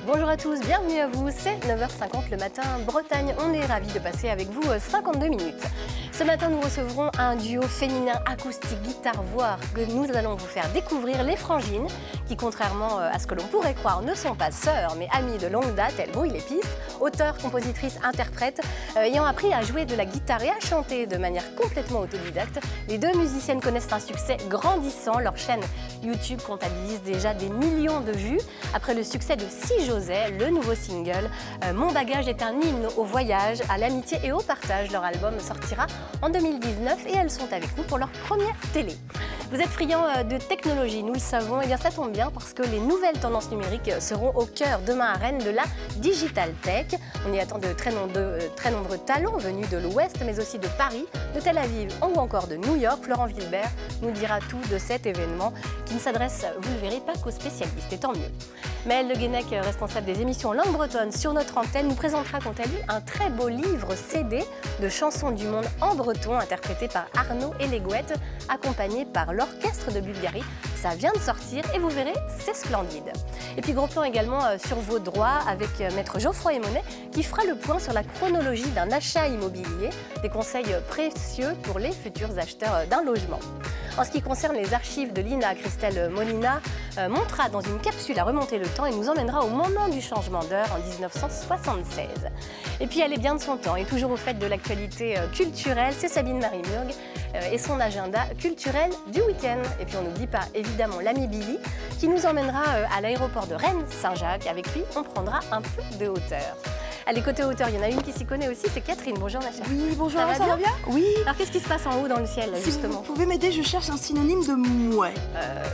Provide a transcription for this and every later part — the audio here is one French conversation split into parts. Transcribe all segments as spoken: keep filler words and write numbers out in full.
Bonjour à tous, bienvenue à vous, c'est neuf heures cinquante le matin, Bretagne. On est ravis de passer avec vous cinquante-deux minutes. Ce matin, nous recevrons un duo féminin acoustique guitare-voix que nous allons vous faire découvrir, les Frangines, qui contrairement à ce que l'on pourrait croire, ne sont pas sœurs, mais amies de longue date. Elles brouillent les pistes, auteurs, compositrices, interprètes, euh, ayant appris à jouer de la guitare et à chanter de manière complètement autodidacte. Les deux musiciennes connaissent un succès grandissant. Leur chaîne YouTube comptabilise déjà des millions de vues. Après le succès de Si j'osais, le nouveau single euh, Mon bagage est un hymne au voyage, à l'amitié et au partage. Leur album sortira en deux mille dix-neuf et elles sont avec nous pour leur première télé. Vous êtes friands de technologie, nous le savons, et bien ça tombe bien parce que les nouvelles tendances numériques seront au cœur demain à Rennes de la Digital Tech. On y attend de très, nombreux, de très nombreux talents venus de l'Ouest, mais aussi de Paris, de Tel Aviv ou encore de New York. Florent Wilbert nous dira tout de cet événement qui ne s'adresse, vous le verrez, pas qu'aux spécialistes, et tant mieux. Maëlle Le Guenec, responsable des émissions Langue Bretonne sur notre antenne, nous présentera quant à lui un très beau livre C D de chansons du monde en breton interprété par Arnaud Eléguette, accompagné par l'Orchestre de Bulgarie. Ça vient de sortir et vous verrez, c'est splendide. Et puis gros plan également sur vos droits avec maître Geoffroy Emonet qui fera le point sur la chronologie d'un achat immobilier, des conseils précieux pour les futurs acheteurs d'un logement. En ce qui concerne les archives de l'I N A, Christelle Molina euh, montera dans une capsule à remonter le temps et nous emmènera au moment du changement d'heure en mille neuf cent soixante-seize. Et puis elle est bien de son temps et toujours au fait de l'actualité euh, culturelle, c'est Sabine Marie-Murg euh, et son agenda culturel du week-end. Et puis on n'oublie pas évidemment l'ami Billy qui nous emmènera euh, à l'aéroport de Rennes-Saint-Jacques. Avec lui, on prendra un peu de hauteur. Allez, côté hauteur, il y en a une qui s'y connaît aussi, c'est Catherine. Bonjour ma chère. Oui, bonjour, ça, va, ça bien va bien? Oui. Alors qu'est-ce qui se passe en haut dans le ciel, si justement? Vous pouvez m'aider, je cherche un synonyme de mouais. Euh,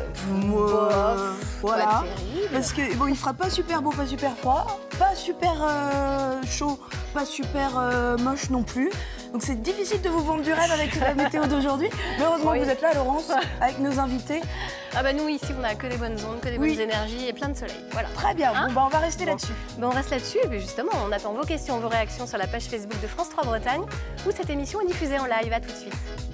Mouais. Voilà. Pas terrible. Parce que bon, il fera pas super beau, pas super froid, pas super euh, chaud, pas super euh, moche non plus. Donc c'est difficile de vous vendre du rêve avec la météo d'aujourd'hui. Mais heureusement oui. que vous êtes là, Laurence, avec nos invités. Ah bah nous ici on a que des bonnes ondes, que des oui. bonnes énergies et plein de soleil. Voilà. Très bien, hein bon bah on va rester bon. là-dessus. Bah on reste là-dessus et puis justement on attend vos questions, vos réactions sur la page Facebook de France trois Bretagne où cette émission est diffusée en live. À tout de suite.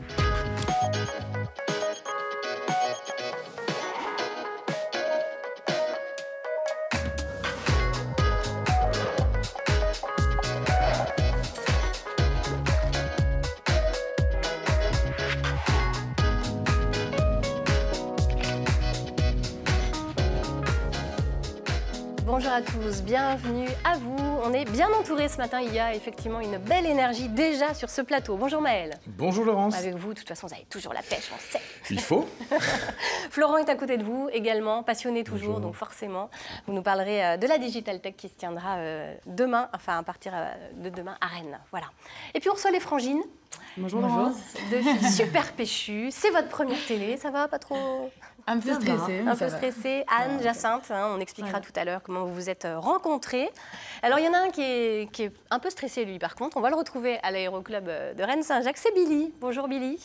Bonjour à tous, bienvenue à vous. On est bien entourés ce matin, il y a effectivement une belle énergie déjà sur ce plateau. Bonjour Maëlle. Bonjour Laurence. Avec vous, de toute façon, vous avez toujours la pêche, on sait. Il faut. Florent est à côté de vous également, passionné toujours, Bonjour. donc forcément, vous nous parlerez de la Digital Tech qui se tiendra demain, enfin à partir de demain à Rennes. Voilà. Et puis on reçoit les Frangines. Bonjour Laurence. Deux filles super péchues. C'est votre première télé, ça va pas trop? Un peu stressée. Un peu stressée. Anne, Jacinthe, hein, on expliquera ouais. tout à l'heure comment vous vous êtes rencontrés. Alors il y en a un qui est, qui est un peu stressé lui par contre. On va le retrouver à l'aéroclub de Rennes-Saint-Jacques. C'est Billy. Bonjour Billy.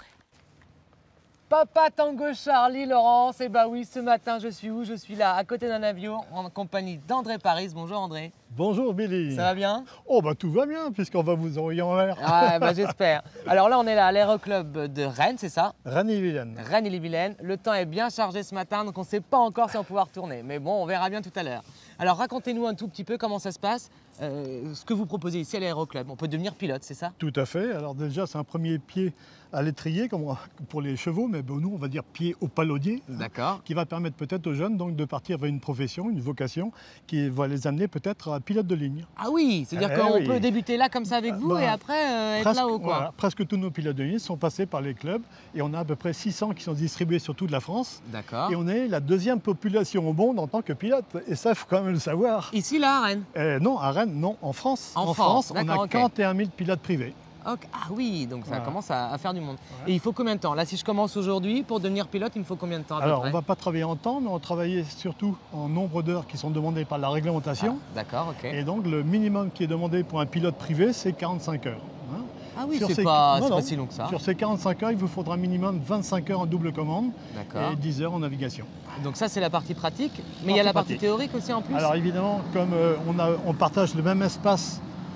Papa Tango Charlie, Laurence. Et bah oui, ce matin je suis où? Je suis là, à côté d'un avion, en compagnie d'André Paris. Bonjour André. Bonjour Billy. Ça va bien? Oh bah tout va bien puisqu'on va vous envoyer en l'air. Ah bah j'espère. Alors là on est là à l'aéroclub de Rennes, c'est ça? Rennes-et-Vilaine. Rennes-et-Vilaine. Le temps est bien chargé ce matin donc on ne sait pas encore si on va pouvoir tourner. Mais bon, on verra bien tout à l'heure. Alors racontez-nous un tout petit peu comment ça se passe, euh, ce que vous proposez ici à l'aéroclub. On peut devenir pilote, c'est ça? Tout à fait. Alors déjà c'est un premier pied à l'étrier comme pour les chevaux, mais bon, nous on va dire pied au palaudier. D'accord. Hein, qui va permettre peut-être aux jeunes donc, de partir vers une profession, une vocation qui va les amener peut-être à pilote de ligne. Ah oui, c'est-à-dire eh qu'on oui. peut débuter là comme ça avec vous bah, et après euh, être presque, là-haut quoi. Voilà, presque tous nos pilotes de ligne sont passés par les clubs et on a à peu près six cents qui sont distribués sur toute la France. D'accord. Et on est la deuxième population au monde en tant que pilote. Et ça, il faut quand même le savoir. Ici là à Rennes? euh, Non, à Rennes, non, en France. En, en France, France, on a okay. quarante et un mille pilotes privés. Okay. Ah oui, donc ça voilà. commence à, à faire du monde. Ouais. Et il faut combien de temps? Là, si je commence aujourd'hui, pour devenir pilote, il me faut combien de temps à Alors, peu près? on ne va pas travailler en temps, mais on va travailler surtout en nombre d'heures qui sont demandées par la réglementation. Ah, d'accord, ok. Et donc, le minimum qui est demandé pour un pilote privé, c'est quarante-cinq heures. Hein. Ah oui, Sur c'est ces... pas, non, pas non. si long que ça. Sur ces quarante-cinq heures, il vous faudra minimum vingt-cinq heures en double commande D'accord. et dix heures en navigation. Donc ça, c'est la partie pratique, mais il y a la partie pratique. théorique aussi en plus? Alors évidemment, comme euh, on, a, on partage le même espace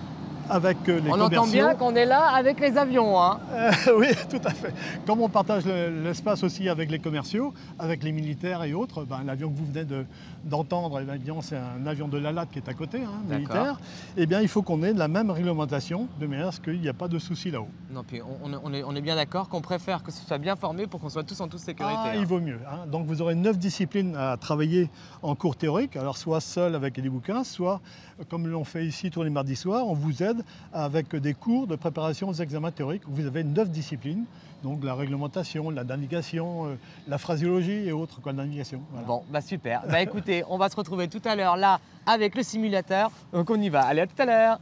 avec euh, les On commerciaux. entend bien qu'on est là avec les avions. Hein. Euh, oui, tout à fait. Comme on partage le- l'espace aussi avec les commerciaux, avec les militaires et autres, ben, l'avion que vous venez de- d'entendre, eh bien, c'est un avion de l'A L A T qui est à côté, hein, militaire. Eh bien, il faut qu'on ait la même réglementation, de manière à ce qu'il n'y a pas de souci là-haut. Non, puis on, on est- on est, on est bien d'accord qu'on préfère que ce soit bien formé pour qu'on soit tous en toute sécurité. Ah, hein. il vaut mieux. hein. Donc vous aurez neuf disciplines à travailler en cours théorique, alors soit seul avec des bouquins, soit comme l'on fait ici tous les mardis soirs, on vous aide avec des cours de préparation aux examens théoriques. Vous avez neuf disciplines, donc la réglementation, la navigation, euh, la phraséologie et autres quoi, la navigation. Voilà. Bon, bah super. Bah écoutez, on va se retrouver tout à l'heure là avec le simulateur. Donc on y va. Allez, à tout à l'heure.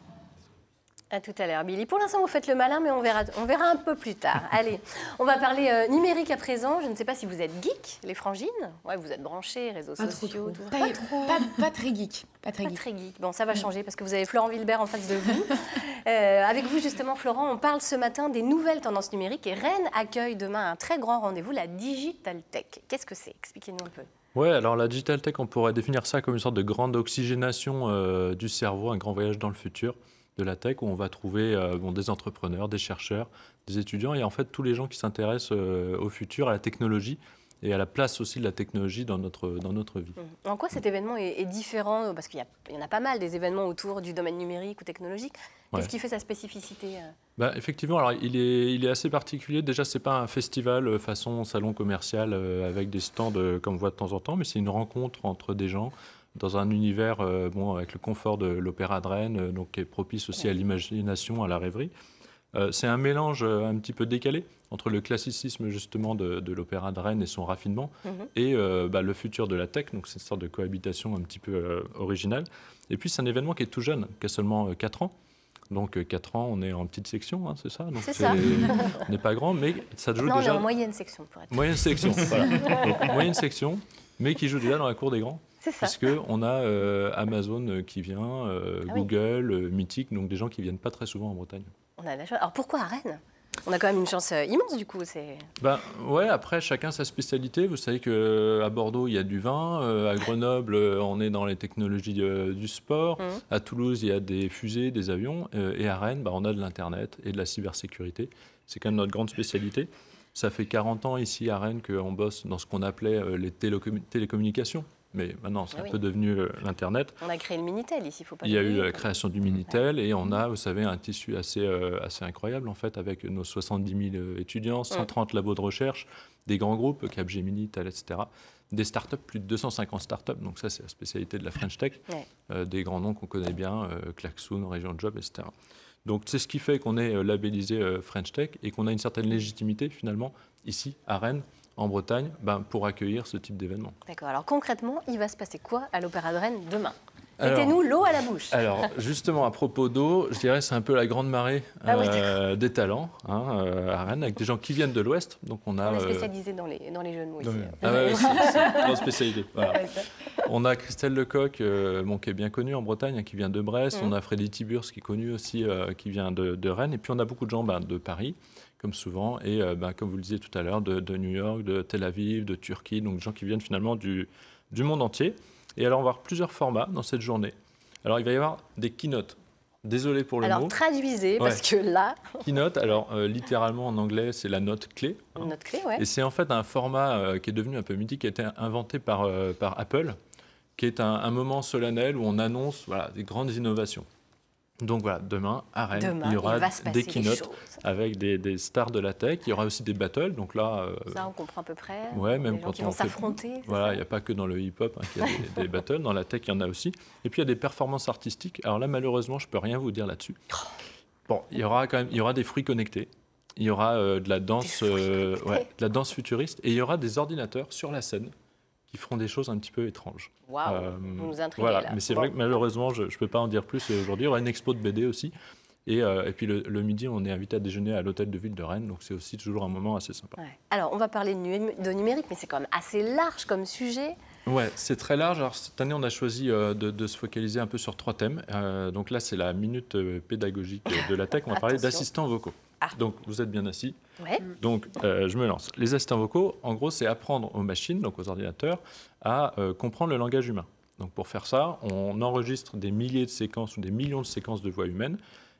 À tout à l'heure, Billy. Pour l'instant, vous faites le malin, mais on verra, on verra un peu plus tard. Allez, on va parler euh, numérique à présent. Je ne sais pas si vous êtes geek, les frangines. Ouais, vous êtes branchés, réseaux Pas trop, sociaux. trop. tout ça. Pas, pas- pas très geek. Pas très Pas geek. très geek. Bon, ça va changer parce que vous avez Florent Wilbert en face de vous. Euh, avec vous, justement, Florent, on parle ce matin des nouvelles tendances numériques et Rennes accueille demain un très grand rendez-vous, la Digital Tech. Qu'est-ce que c'est? Expliquez-nous un peu. Ouais, alors la Digital Tech, on pourrait définir ça comme une sorte de grande oxygénation euh, du cerveau, un grand voyage dans le futur de la tech où on va trouver euh, bon, des entrepreneurs, des chercheurs, des étudiants et en fait tous les gens qui s'intéressent euh, au futur, à la technologie et à la place aussi de la technologie dans notre, dans notre vie. En quoi cet événement est, est différent? Parce qu'il y, a- il y en a pas mal des événements autour du domaine numérique ou technologique. Qu'est-ce Ouais. qui fait sa spécificité? euh Bah, effectivement, alors il est, il est assez particulier. Déjà, c'est pas un festival euh, façon salon commercial euh, avec des stands euh, comme on voit de temps en temps, mais c'est une rencontre entre des gens dans un univers euh, bon, avec le confort de l'Opéra de Rennes, euh, donc qui est propice aussi à l'imagination, à la rêverie. Euh, c'est un mélange euh, un petit peu décalé entre le classicisme justement de, de l'Opéra de Rennes et son raffinement Mhm. et euh, bah, le futur de la tech, donc c'est une sorte de cohabitation un petit peu euh, originale. Et puis c'est un événement qui est tout jeune, qui a seulement euh, quatre ans. Donc euh, quatre ans, on est en petite section, hein, c'est ça. Donc, C'est ça. on n'est pas grand, mais ça joue Non, on est déjà. en moyenne section pour être. Moyenne section, voilà. Donc, moyenne section, mais qui joue déjà dans la cour des grands. C'est ça. Parce qu'on a euh, Amazon euh, qui vient, euh, Ah oui. Google, euh, Mythique, donc des gens qui viennent pas très souvent en Bretagne. On a de la chance. Alors pourquoi à Rennes? On a quand même une chance euh, immense du coup. C'est Ben, ouais, après, chacun sa spécialité. Vous savez qu'à Bordeaux, il y a du vin. euh, à Grenoble, euh, on est dans les technologies euh, du sport. Mhm. À Toulouse, il y a des fusées, des avions. euh, et à Rennes, ben, on a de l'Internet et de la cybersécurité. C'est quand même notre grande spécialité. Ça fait quarante ans ici à Rennes qu'on bosse dans ce qu'on appelait euh, les télécommu- télécommunications. Mais maintenant, c'est Ah un oui. peu devenu euh, l'Internet. On a créé le Minitel ici, il faut pas Il y a eu l'oublier. la création du Minitel et on a, vous savez, un tissu assez, euh, assez incroyable en fait avec nos soixante-dix mille euh, étudiants, cent trente labos de recherche, des grands groupes, Capgemini, Thales, et cetera. Des startups, plus de deux cent cinquante startups, donc ça c'est la spécialité de la French Tech, Ouais. euh, des grands noms qu'on connaît bien, euh, Klaxoon, Région Job, et cetera. Donc c'est ce qui fait qu'on est euh, labellisé euh, French Tech et qu'on a une certaine légitimité finalement ici à Rennes, en Bretagne, ben, pour accueillir ce type d'événement. D'accord. Alors concrètement, il va se passer quoi à l'Opéra de Rennes demain? Alors- Mettez-nous l'eau à la bouche. Alors, justement, à propos d'eau, je dirais c'est un peu la grande marée Ah oui, euh, des talents hein, euh, à Rennes, avec des gens qui viennent de l'Ouest. Donc, on a. On est euh, spécialisé dans les, dans les jeux de mots ici. Ah ouais, ouais, c'est c'est une grande spécialité. Voilà. Ouais, ça. On a Christelle Lecoq, euh, bon, qui est bien connue en Bretagne, hein, qui vient de Brest. Mhm. On a Freddy Tiburce, qui est connu aussi, euh, qui vient de, de Rennes. Et puis, on a beaucoup de gens ben, de Paris, comme souvent. Et euh, ben, comme vous le disiez tout à l'heure, de, de New York, de Tel Aviv, de Turquie. Donc, des gens qui viennent finalement du, du monde entier. Et alors, on va avoir plusieurs formats dans cette journée. Alors, il va y avoir des keynotes. Désolé pour le Alors mot. traduisez, parce que là, Keynote, alors euh, littéralement en anglais, c'est la note clé. hein. notre clé, ouais. Et c'est en fait un format euh, qui est devenu un peu mythique, qui a été inventé par, euh, par Apple, qui est un, un moment solennel où on annonce voilà, des grandes innovations. Donc voilà, demain, à Rennes, Demain, il y aura va se passer des des keynotes choses. avec des, des stars de la tech. Il y aura aussi des battles. Donc là, euh, Ça, on comprend à peu près. ouais, même les gens quand qui on vont fait- s'affronter. c'est voilà, ça il n'y a pas que dans le hip-hop hein, qu'il y a des, des battles. Dans la tech, il y en a aussi. Et puis, il y a des performances artistiques. Alors là, malheureusement, je ne peux rien vous dire là-dessus. Bon, il y aura quand même il y aura des fruits connectés. Il y aura euh, de la danse, fruits euh, connectés. ouais, de la danse futuriste. Et il y aura des ordinateurs sur la scène qui feront des choses un petit peu étranges. Waouh, Euh, vous nous intriguez voilà. là. Mais c'est Bon. vrai que malheureusement, je ne peux pas en dire plus aujourd'hui. Il y aura une expo de B D aussi. Et, euh, et puis le, le midi, on est invité à déjeuner à l'hôtel de ville de Rennes. Donc c'est aussi toujours un moment assez sympa. Ouais. Alors, on va parler de, nu- de numérique, mais c'est quand même assez large comme sujet. Ouais, c'est très large. Alors, cette année, on a choisi euh, de, de se focaliser un peu sur trois thèmes. Euh, donc là, c'est la minute euh, pédagogique de la tech. On va parler Attention. d'assistants vocaux. Ah. Donc, vous êtes bien assis. Ouais. Donc, euh, je me lance. Les assistants vocaux, en gros, c'est apprendre aux machines, donc aux ordinateurs, à euh, comprendre le langage humain. Donc, pour faire ça, on enregistre des milliers de séquences ou des millions de séquences de voix humaines.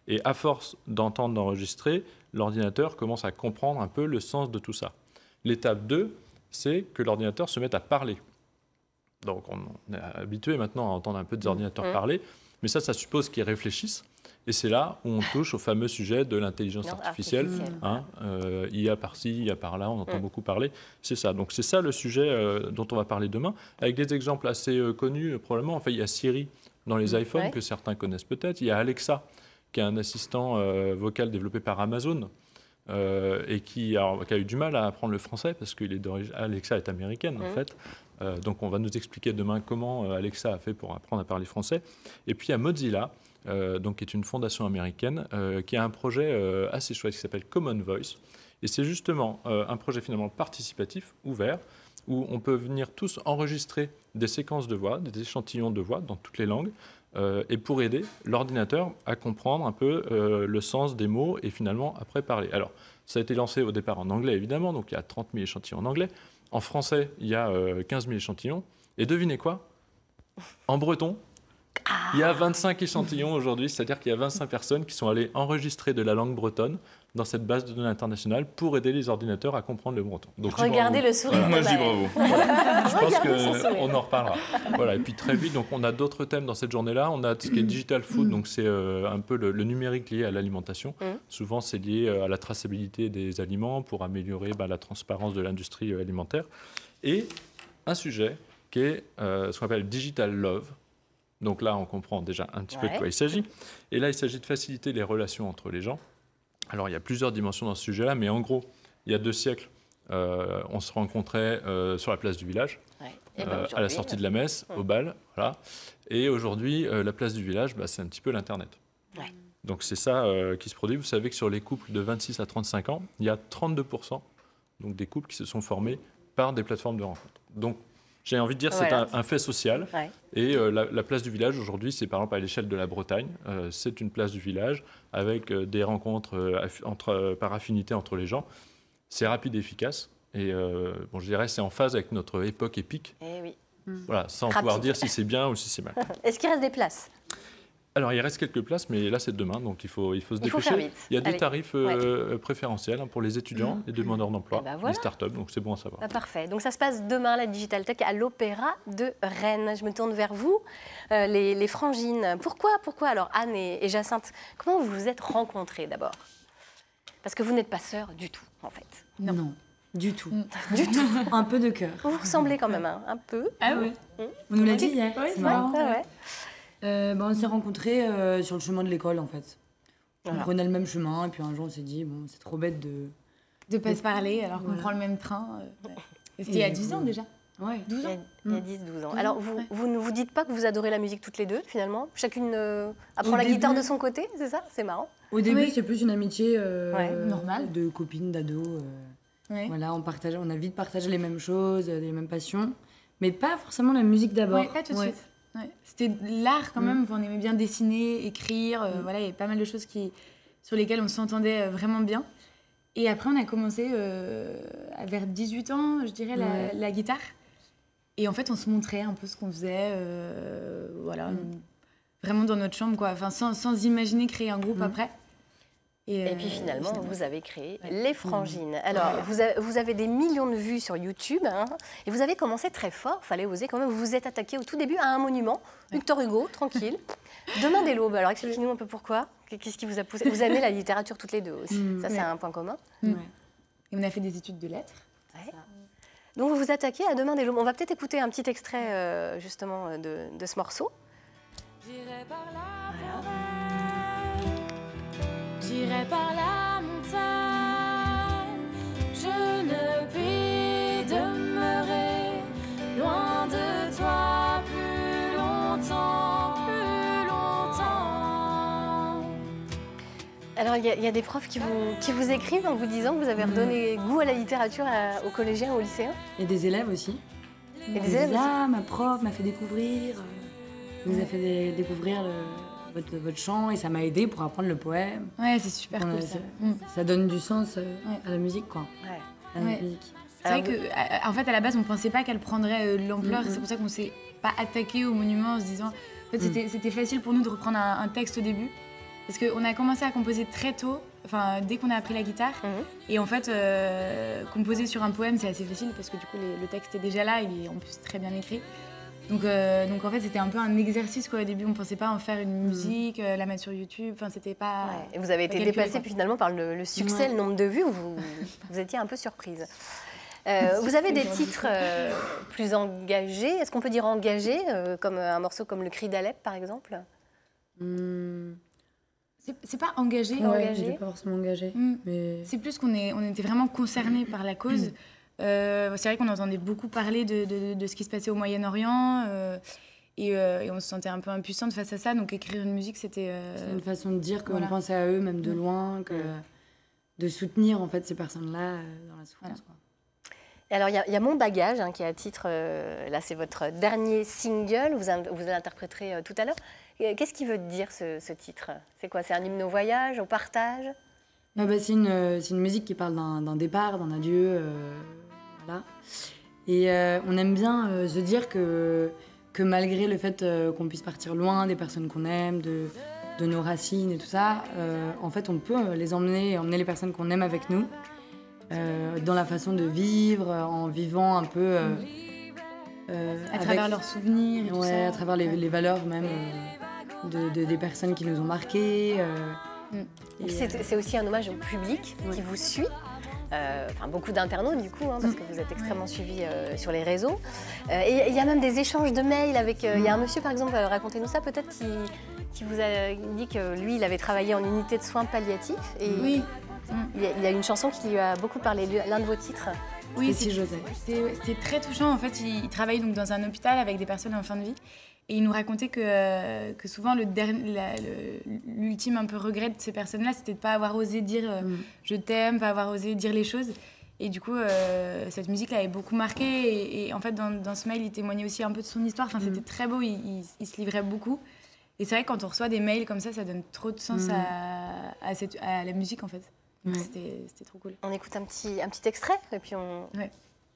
Et à force d'entendre, d'enregistrer, l'ordinateur commence à comprendre un peu le sens de tout ça. L'étape deux, c'est que l'ordinateur se mette à parler. Donc on est habitué maintenant à entendre un peu des ordinateurs Mmh. parler, mais ça, ça suppose qu'ils réfléchissent. Et c'est là où on touche au fameux sujet de l'intelligence Non, artificielle. artificielle. Hein, euh, I A par-ci, I A par-là, on entend Mm. beaucoup parler. C'est ça. Donc c'est ça le sujet euh, dont on va parler demain, avec des exemples assez euh, connus euh, probablement. Enfin, il y a Siri dans les iPhones Ouais. que certains connaissent peut-être. Il y a Alexa, qui est un assistant euh, vocal développé par Amazon. Euh, et qui, alors, qui a eu du mal à apprendre le français parce que Alexa est américaine en Mm. fait. Euh, donc on va nous expliquer demain comment euh, Alexa a fait pour apprendre à parler français. Et puis il y a Mozilla, euh, donc, qui est une fondation américaine, euh, qui a un projet euh, assez chouette qui s'appelle Common Voice. Et c'est justement euh, un projet finalement participatif, ouvert, où on peut venir tous enregistrer des séquences de voix, des échantillons de voix dans toutes les langues, euh, et pour aider l'ordinateur à comprendre un peu euh, le sens des mots et finalement après parler. Alors, ça a été lancé au départ en anglais évidemment, donc il y a trente mille échantillons en anglais. En français, il y a euh, quinze mille échantillons. Et devinez quoi? En breton, il y a vingt-cinq échantillons aujourd'hui, c'est-à-dire qu'il y a vingt-cinq personnes qui sont allées enregistrer de la langue bretonne dans cette base de données internationale pour aider les ordinateurs à comprendre le breton. Donc, je dis Regardez bravo. le sourire. Moi, de je dis Maëlle. bravo. Je pense Regardez son sourire. qu'on en reparlera. Voilà. Et puis très vite, donc, on a d'autres thèmes dans cette journée-là. On a ce qui est digital food, donc c'est euh, un peu le, le numérique lié à l'alimentation. Mm. Souvent, c'est lié euh, à la traçabilité des aliments pour améliorer bah, la transparence de l'industrie euh, alimentaire. Et un sujet qui est euh, ce qu'on appelle digital love. Donc là, on comprend déjà un petit peu de Ouais. quoi il s'agit. Et là, il s'agit de faciliter les relations entre les gens. Alors, il y a plusieurs dimensions dans ce sujet-là, mais en gros, il y a deux siècles, euh, on se rencontrait euh, sur la place du village, Ouais. Et ben, euh, à la aujourd'hui, sortie de la messe, Mm. au bal. Voilà. Et aujourd'hui, euh, la place du village, bah, c'est un petit peu l'Internet. Ouais. Donc c'est ça euh, qui se produit. Vous savez que sur les couples de vingt-six à trente-cinq ans, il y a trente-deux pour cent donc, des couples qui se sont formés par des plateformes de rencontre. Donc j'ai envie de dire que Voilà. c'est un, un fait social. Ouais. Et euh, la, la place du village, aujourd'hui, c'est par exemple à l'échelle de la Bretagne. Euh, c'est une place du village avec euh, des rencontres euh, affi- entre, euh, par affinité entre les gens. C'est rapide et efficace. Et euh, bon, je dirais c'est en phase avec notre époque épique. Eh oui. Voilà, sans Rapide. pouvoir dire si c'est bien ou si c'est mal. Est-ce qu'il reste des places? Alors, il reste quelques places, mais là, c'est demain, donc il faut, il faut se Il faut dépêcher. faire vite. Il y a des Allez. tarifs euh, préférentiels hein, pour les étudiants, les demandeurs d'emploi, Eh ben voilà. les startups, donc c'est bon à savoir. Ah, parfait. Donc ça se passe demain, la Digital Tech, à l'Opéra de Rennes. Je me tourne vers vous, euh, les, les frangines. Pourquoi, pourquoi alors Anne et, et Jacinthe, comment vous vous êtes rencontrées d'abord? Parce que vous n'êtes pas sœurs du tout, en fait. Non. Du tout. Du tout. Un peu de cœur. Vous vous ressemblez quand même hein, un peu. Ah oui. On nous l'a dit hier. Oui, c'est c'est marrant. Ouais, ouais. Euh, bah, on s'est rencontrés euh, sur le chemin de l'école en fait. Voilà. On prenait le même chemin et puis un jour on s'est dit bon c'est trop bête de. De pas se parler alors qu'on Voilà. prend le même train. euh, ouais. Et C'était il y a dix ans déjà. Ouais. Il y a, il y a dix douze ans. Alors, vous, Ouais. vous ne vous dites pas que vous adorez la musique toutes les deux, finalement? Chacune euh, apprend Au la guitare début- de son côté, c'est ça? C'est marrant. Au début Oui. c'est plus une amitié euh, Ouais. Normale. de copines, d'ados. euh, Ouais. Voilà, on partage, on a vite partagé les mêmes choses, euh, les mêmes passions, mais pas forcément la musique d'abord. Ouais, pas tout de Ouais. suite. Ouais. C'était de l'art quand Mm. même. On aimait bien dessiner, écrire. euh, Mm. Voilà, il y avait pas mal de choses qui, sur lesquelles on s'entendait euh, vraiment bien. Et après, on a commencé euh, à vers dix-huit ans, je dirais, la, Ouais. la guitare. Et en fait, on se montrait un peu ce qu'on faisait. euh, voilà, Mm. vraiment dans notre chambre, quoi. Enfin, sans, sans imaginer créer un groupe Mm. après. Et euh, puis finalement, vous avez créé Ouais. Les Frangines. Alors, vous, avez, vous avez des millions de vues sur YouTube, hein, et vous avez commencé très fort, fallait oser quand même. Vous vous êtes attaqué au tout début à un monument, Victor Hugo, tranquille. Demain dès l'aube, alors expliquez-nous un peu pourquoi. Qu'est-ce qui vous a poussé? Vous aimez la littérature toutes les deux aussi, Mm. ça c'est Ouais. un point commun. Mm. Ouais. Et on a fait des études de lettres. Ouais. Donc vous vous attaquez à Demain dès l'aube. On va peut-être écouter un petit extrait euh, justement de, de ce morceau. J'irai par la forêt, j'irai par la montagne, je ne puis demeurer loin de toi plus longtemps, plus longtemps. Alors il y, a- il y a des profs qui vous, qui vous écrivent en vous disant que vous avez redonné goût à la littérature à- aux collégiens, aux lycéens. Et des élèves aussi. Et des Des élèves aussi. Ah, ma prof m'a fait découvrir, euh, nous a fait dé- découvrir le- votre, votre chant et ça m'a aidé pour apprendre le poème. Ouais, c'est super On a- cool ça. ça, Mm. ça donne du sens euh, Ouais. à la musique, quoi. Ouais. À la Ouais. musique. C'est vrai Alors, que, euh, en fait, à la base, on pensait pas qu'elle prendrait euh, de l'ampleur. Mm, mm. C'est pour ça qu'on s'est pas attaqué au monument en se disant. En fait, c'était c'était facile pour nous de reprendre un, un texte au début Parce qu'on a commencé à composer très tôt, enfin dès qu'on a appris la guitare. Mhm. Et en fait, euh, composer sur un poème, c'est assez facile parce que du coup, les- le texte est déjà là, il est en plus très bien écrit. Donc, euh, donc en fait, c'était un peu un exercice quoi. Au début, on pensait pas en faire une musique, euh, la mettre sur YouTube. Enfin, c'était pas. Ouais. Et vous avez été calculé, dépassé quoi. puis finalement par le, le succès, Ouais. le nombre de vues, où vous, vous étiez un peu surprise. Euh, vous avez des titres euh, plus engagés. Est-ce qu'on peut dire engagés, euh, comme un morceau comme Le Cri d'Alep, par exemple? Hum, C'est c'est pas engagé. Ouais. ouais, engagé. il est pas forcément engagé. Mm. Mais... C'est plus qu'on est, on était vraiment concernés par la cause. Euh, c'est vrai qu'on entendait beaucoup parler de, de- de ce qui se passait au Moyen-Orient euh, et, euh, et on se sentait un peu impuissante face à ça. Donc écrire une musique, c'était... euh, C'est une façon de dire qu'on voilà. pensait à eux, même de loin, que de soutenir en fait ces personnes-là euh, dans la souffrance. Voilà. quoi. Et alors, il y a- il y, a Mon Bagage, hein, qui est à titre... euh, là, c'est votre dernier single. Vous, in- vous l'interpréterez euh, tout à l'heure. Et Qu'est-ce qu'il veut dire, ce, ce titre? C'est quoi? C'est un hymne au voyage, au partage? Ah bah, c'est une, euh, c'est une musique qui parle d'un d'un départ, d'un adieu. euh, voilà. Et euh, on aime bien euh, se dire que, que malgré le fait euh, qu'on puisse partir loin des personnes qu'on aime, de, de nos racines et tout ça, euh, en fait, on peut euh, les emmener, emmener les personnes qu'on aime avec nous, euh, dans la façon de vivre, en vivant un peu... euh, euh, à avec- travers leurs souvenirs et tout Ouais, ça. à travers les, les valeurs même euh, de, de- des personnes qui nous ont marqués. euh, Mm. et, C'est euh, c'est aussi un hommage au public Ouais. qui vous suit. Euh, Enfin, beaucoup d'internautes, du coup, hein, parce que vous êtes extrêmement suivis euh, sur les réseaux. Euh, et il y a même des échanges de mails avec... euh, Il y a un monsieur, par exemple, euh, racontez-nous ça, peut-être, qui, qui vous a dit que lui, il avait travaillé en unité de soins palliatifs. Et Oui. il y, a, il y a une chanson qui lui a beaucoup parlé, lui- l'un de vos titres. Oui, C'était si j'osais. C'était c'était très touchant. En fait, il, il travaille donc dans un hôpital avec des personnes en fin de vie. Et il nous racontait que, euh, que souvent, le derni- la- le- l'ultime un peu regret de ces personnes-là, c'était de ne pas avoir osé dire euh, Mm. je t'aime, pas avoir osé dire les choses. Et du coup, euh, cette musique l'avait beaucoup marqué. Et, et en fait, dans, dans ce mail, il témoignait aussi un peu de son histoire. Enfin, c'était très beau, il, il- il se livrait beaucoup. Et c'est vrai que quand on reçoit des mails comme ça, ça donne trop de sens Mm. à, à, cette- à la musique, en fait. Donc, Ouais. C'était c'était trop cool. On écoute un petit, un petit extrait, et puis on... Ouais.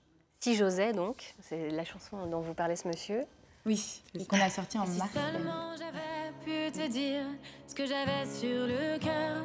Si j'osais, donc, c'est la chanson dont vous parlez, ce monsieur. Oui, et qu'on a sorti en Si mars. seulement j'avais pu te dire ce que j'avais sur le cœur,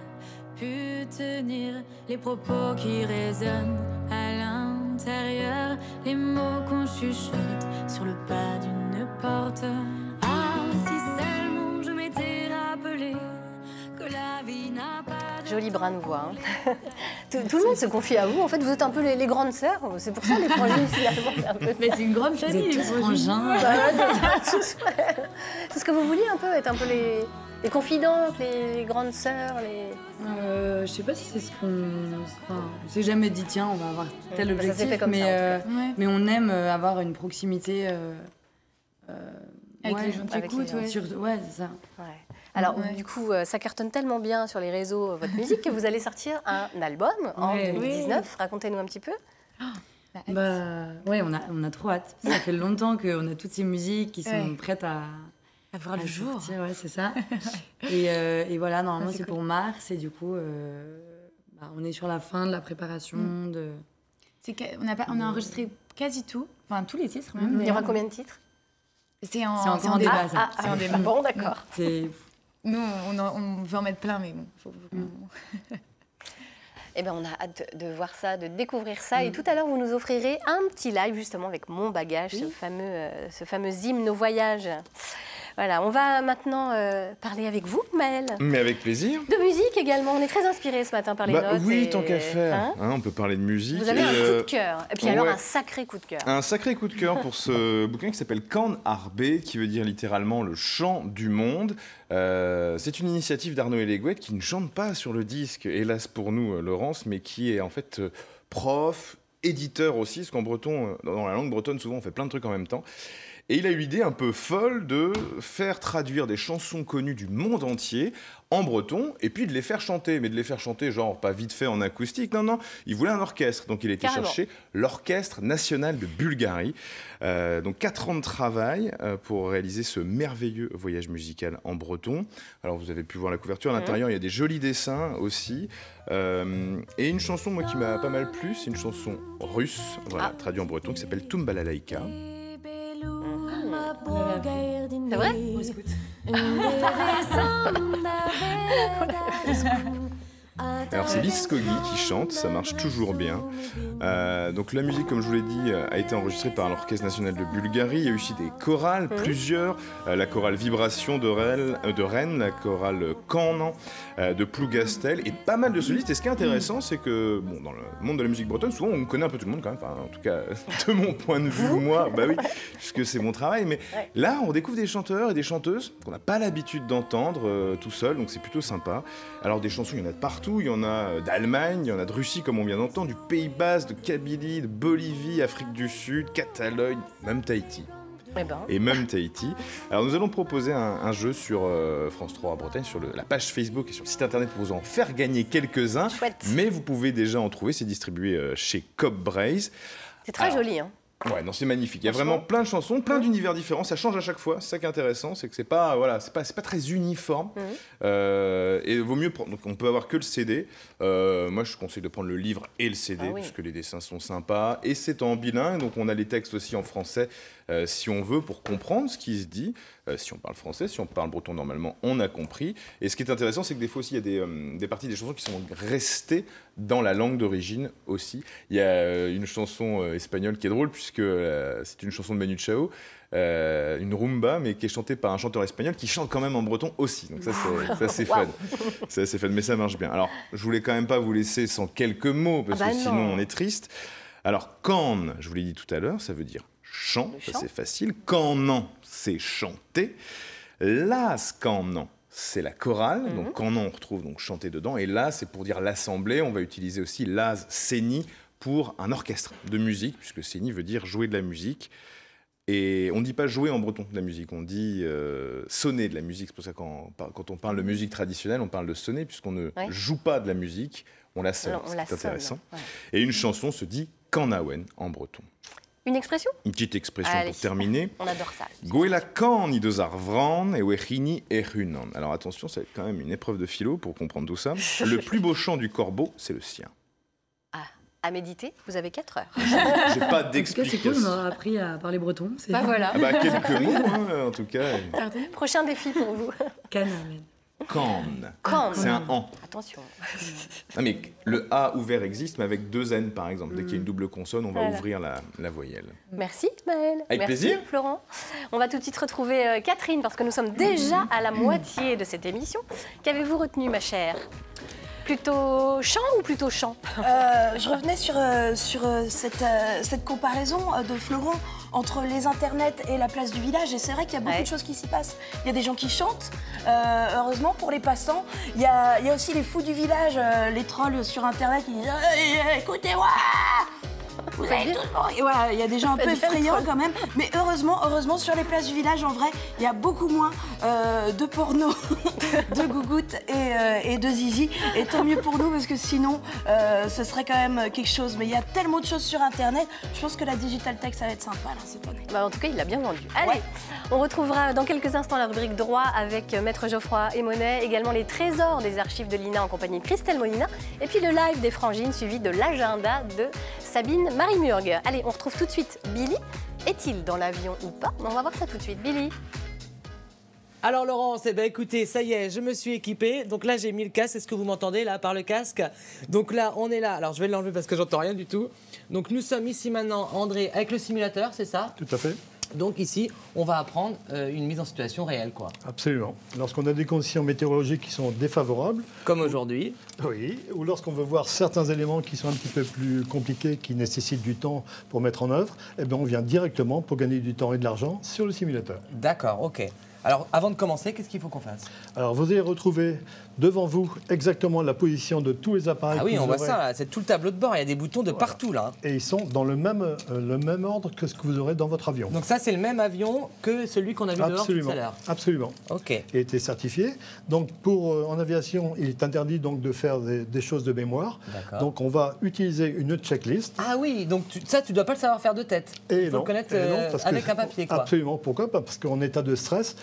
pu tenir les propos qui résonnent à l'intérieur, les mots qu'on chuchote sur le pas d'une porte. Ah, si seulement je m'étais rappelé que la vie n'a pas de Joli bras nous voit. hein. tout, tout le monde se confie à vous. En fait, vous êtes un peu les, les grandes sœurs. C'est pour ça, les frangines, finalement, c'est un peu... Mais c'est une grande Vous famille. êtes les tous frangines. frangins. Bah ouais, c'est ça, tous, ouais. C'est ce que vous vouliez un peu, être un peu les, les confidentes, les, les grandes sœurs, les... Euh, je sais pas si c'est ce qu'on. Enfin, on s'est jamais dit, tiens, on va avoir tel Bah, ça s'est objectif, fait comme mais, ça, en tout euh, Ouais. mais on aime euh, avoir une proximité. euh, euh, Avec ouais, les gens qui avec les écoutent, gens. ouais. sur- ouais, c'est ça. Ouais. Alors, Ouais. du coup, euh, ça cartonne tellement bien sur les réseaux, euh, votre musique, que vous allez sortir un album en Ouais. deux mille dix-neuf. Racontez-nous un petit peu. Bah, Bah, ouais, on a, on a trop hâte. Ça fait longtemps qu'on a toutes ces musiques qui sont Ouais. prêtes à, à voir à le jour. sortir, ouais, c'est ça. et, euh, et voilà, normalement, c'est c'est cool. pour mars, et du coup, euh, bah, on est sur la fin de la préparation. De... C'est que- on, a pas, on a enregistré quasi tout, enfin tous les titres même. Il y aura combien de titres? C'est en, C'est encore c'est en en débat. débat, ça. Ah, C'est en ah, débat. bon, d'accord. C'est Nous, on, en- on veut en mettre plein, mais bon, faut, faut qu'on- Eh bien, on a hâte de, de voir ça, de découvrir ça. Et tout à l'heure, vous nous offrirez un petit live, justement, avec Mon Bagage, ce, fameux, euh, ce fameux hymne au voyage. Voilà, on va maintenant euh, parler avec vous, Maël. Mais avec plaisir. De musique également. On est très inspirés ce matin par les Bah notes. oui, et- tant qu'à faire. Hein Hein, on peut parler de musique. Vous avez et, un euh, coup de cœur. Et puis alors, ouais. un sacré coup de cœur. Un sacré coup de cœur pour ce bouquin qui s'appelle Kan Arbe, qui veut dire littéralement le chant du monde. Euh, c'est une initiative d'Arnaud Eléguette qui ne chante pas sur le disque, hélas pour nous, euh, Laurence, mais qui est en fait euh, prof, éditeur aussi, parce qu'en breton, euh, dans la langue bretonne, souvent on fait plein de trucs en même temps. Et il a eu l'idée un peu folle de faire traduire des chansons connues du monde entier en breton, et puis de les faire chanter. Mais de les faire chanter, genre, pas vite fait en acoustique, non, non. Il voulait un orchestre, donc il a été Carrément. chercher l'Orchestre National de Bulgarie. Euh, donc quatre ans de travail euh, pour réaliser ce merveilleux voyage musical en breton. Alors vous avez pu voir la couverture, à l'intérieur il y a des jolis dessins aussi. Euh, et une chanson, moi, qui m'a pas mal plu, c'est une chanson russe, voilà, Ah. traduite en breton, qui s'appelle Tumbalalaïka. C'est vrai? Alors c'est Lise Skoggi qui chante, ça marche toujours bien. Euh, donc la musique, comme je vous l'ai dit, a été enregistrée par l'Orchestre National de Bulgarie. Il y a eu aussi des chorales, mmh. plusieurs. Euh, la chorale Vibration de Rennes, euh, de Rennes la chorale Canan euh, de Plougastel et pas mal de solistes. Et ce qui est intéressant, c'est que bon, dans le monde de la musique bretonne, souvent on connaît un peu tout le monde quand même. Enfin, en tout cas, de mon point de vue, moi, bah oui, puisque c'est mon travail. Mais ouais. là, on découvre des chanteurs et des chanteuses qu'on n'a pas l'habitude d'entendre euh, tout seul, donc c'est plutôt sympa. Alors des chansons, il y en a de partout. Il y en a d'Allemagne, il y en a de Russie, comme on vient d'entendre, du Pays Basque, de Kabylie, de Bolivie, Afrique du Sud, Catalogne, même Tahiti. Eh ben. Et même Tahiti. Alors nous allons proposer un, un jeu sur euh, France trois Bretagne, sur le, la page Facebook et sur le site internet pour vous en faire gagner quelques-uns. Chouette. Mais vous pouvez déjà en trouver, c'est distribué euh, chez Cobb Braze. C'est très Alors, joli, hein. Ouais, non, c'est magnifique. Il y a vraiment plein de chansons, plein d'univers différents. Ça change à chaque fois. C'est ça qui est intéressant, c'est que c'est pas, voilà, c'est pas, c'est pas très uniforme. Mmh. Euh, et il vaut mieux prendre. Donc, on peut avoir que le C D. Euh, moi, je conseille de prendre le livre et le C D, ah oui. puisque les dessins sont sympas. Et c'est en bilingue, donc on a les textes aussi en français, euh, si on veut, pour comprendre ce qui se dit. Euh, si on parle français, si on parle breton, normalement, on a compris. Et ce qui est intéressant, c'est que des fois aussi, il y a des, euh, des parties des chansons qui sont restées dans la langue d'origine aussi. Il y a euh, une chanson euh, espagnole qui est drôle, puisque euh, c'est une chanson de Manu Chao, euh, une rumba, mais qui est chantée par un chanteur espagnol qui chante quand même en breton aussi. Donc ça, c'est, ça, c'est fun. C'est assez fun, mais ça marche bien. Alors, je voulais quand même pas vous laisser sans quelques mots, parce ah bah que non. sinon, on est triste. Alors, can, je vous l'ai dit tout à l'heure, ça veut dire chant, ça chant. C'est facile. Canan, c'est chanter. Las canan, c'est la chorale, mm-hmm. donc canan, on retrouve donc chanter dedans. Et là, c'est pour dire l'assemblée. On va utiliser aussi las séni pour un orchestre de musique, puisque séni veut dire jouer de la musique. Et on ne dit pas jouer en breton de la musique, on dit euh, sonner de la musique. C'est pour ça que quand, quand on parle de musique traditionnelle, on parle de sonner, puisqu'on ne ouais. joue pas de la musique, on la sonne. C'est la intéressant. Sonne, ouais. Et une chanson se dit canawen en breton. Une expression? Une petite expression Allez. Pour terminer. On adore ça. Goela kan i deus ar vran e wechini e runan. Alors attention, c'est quand même une épreuve de philo pour comprendre tout ça. Le plus beau chant du corbeau, c'est le sien. Ah, à méditer, vous avez quatre heures. J'ai pas d'explication. En tout cas, c'est cool, on a appris à parler breton. C'est bah voilà. Ah bah, quelques mots, hein, en tout cas. Prochain défi pour vous. Canamen. Can. Can. C'est un an. Attention. Non, mais le A ouvert existe, mais avec deux N par exemple. Dès qu'il y a une double consonne, on va voilà. ouvrir la, la voyelle. Merci Maëlle. Avec Merci, plaisir. Florent. On va tout de suite retrouver euh, Catherine parce que nous sommes déjà à la moitié de cette émission. Qu'avez-vous retenu, ma chère? Plutôt chant ou plutôt chant? euh, Je revenais sur, euh, sur euh, cette, euh, cette comparaison euh, de Florent entre les internets et la place du village. Et c'est vrai qu'il y a beaucoup ouais. de choses qui s'y passent. Il y a des gens qui chantent, euh, heureusement pour les passants. Il y a, il y a aussi les fous du village, euh, les trolls sur internet qui disent hey, « Écoutez-moi !» Vous avez tout le monde. Et voilà, il y a des gens un peu effrayants quand même. Mais heureusement, heureusement, sur les places du village, en vrai, il y a beaucoup moins euh, de porno, de gougoutes et, euh, et de zizi. Et tant mieux pour nous, parce que sinon, euh, ce serait quand même quelque chose. Mais il y a tellement de choses sur Internet. Je pense que la Digital Tech, ça va être sympa, là, cette année. Bah, en tout cas, il l'a bien vendu. Allez, ouais. On retrouvera dans quelques instants la rubrique droit avec Maître Geoffroy et Monet. Également les trésors des archives de l'I N A en compagnie de Christelle Molina. Et puis le live des Frangines, suivi de l'agenda de Sabine Marie-Murgue. Allez, on retrouve tout de suite Billy. Est-il dans l'avion ou pas? On va voir ça tout de suite. Billy. Alors Laurence, eh ben, écoutez, ça y est, je me suis équipée. Donc là, j'ai mis le casque. Est-ce que vous m'entendez là par le casque? Donc là, on est là. Alors je vais l'enlever parce que j'entends rien du tout. Donc nous sommes ici maintenant, André, avec le simulateur, c'est ça? Tout à fait. Donc ici, on va apprendre euh, une mise en situation réelle, quoi. Absolument. Lorsqu'on a des conditions météorologiques qui sont défavorables. Comme aujourd'hui. Oui, ou lorsqu'on veut voir certains éléments qui sont un petit peu plus compliqués, qui nécessitent du temps pour mettre en œuvre, eh bien on vient directement, pour gagner du temps et de l'argent, sur le simulateur. D'accord, ok. Alors, avant de commencer, qu'est-ce qu'il faut qu'on fasse? Alors, vous allez retrouver devant vous exactement la position de tous les appareils. Ah oui, on voit aurez... ça, c'est tout le tableau de bord, il y a des boutons de voilà. partout là. Et ils sont dans le même, euh, le même ordre que ce que vous aurez dans votre avion. Donc ça, c'est le même avion que celui qu'on a vu dehors tout à l'heure. Absolument. Ok. Et été certifié. Donc, pour, euh, en aviation, il est interdit donc, de faire des, des choses de mémoire. Donc, on va utiliser une checklist. Ah oui, donc tu, ça, tu ne dois pas le savoir faire de tête. Et il faut non, le connaître et non, euh, avec que, un papier, quoi. Absolument. Pourquoi? Parce qu'en état de stress,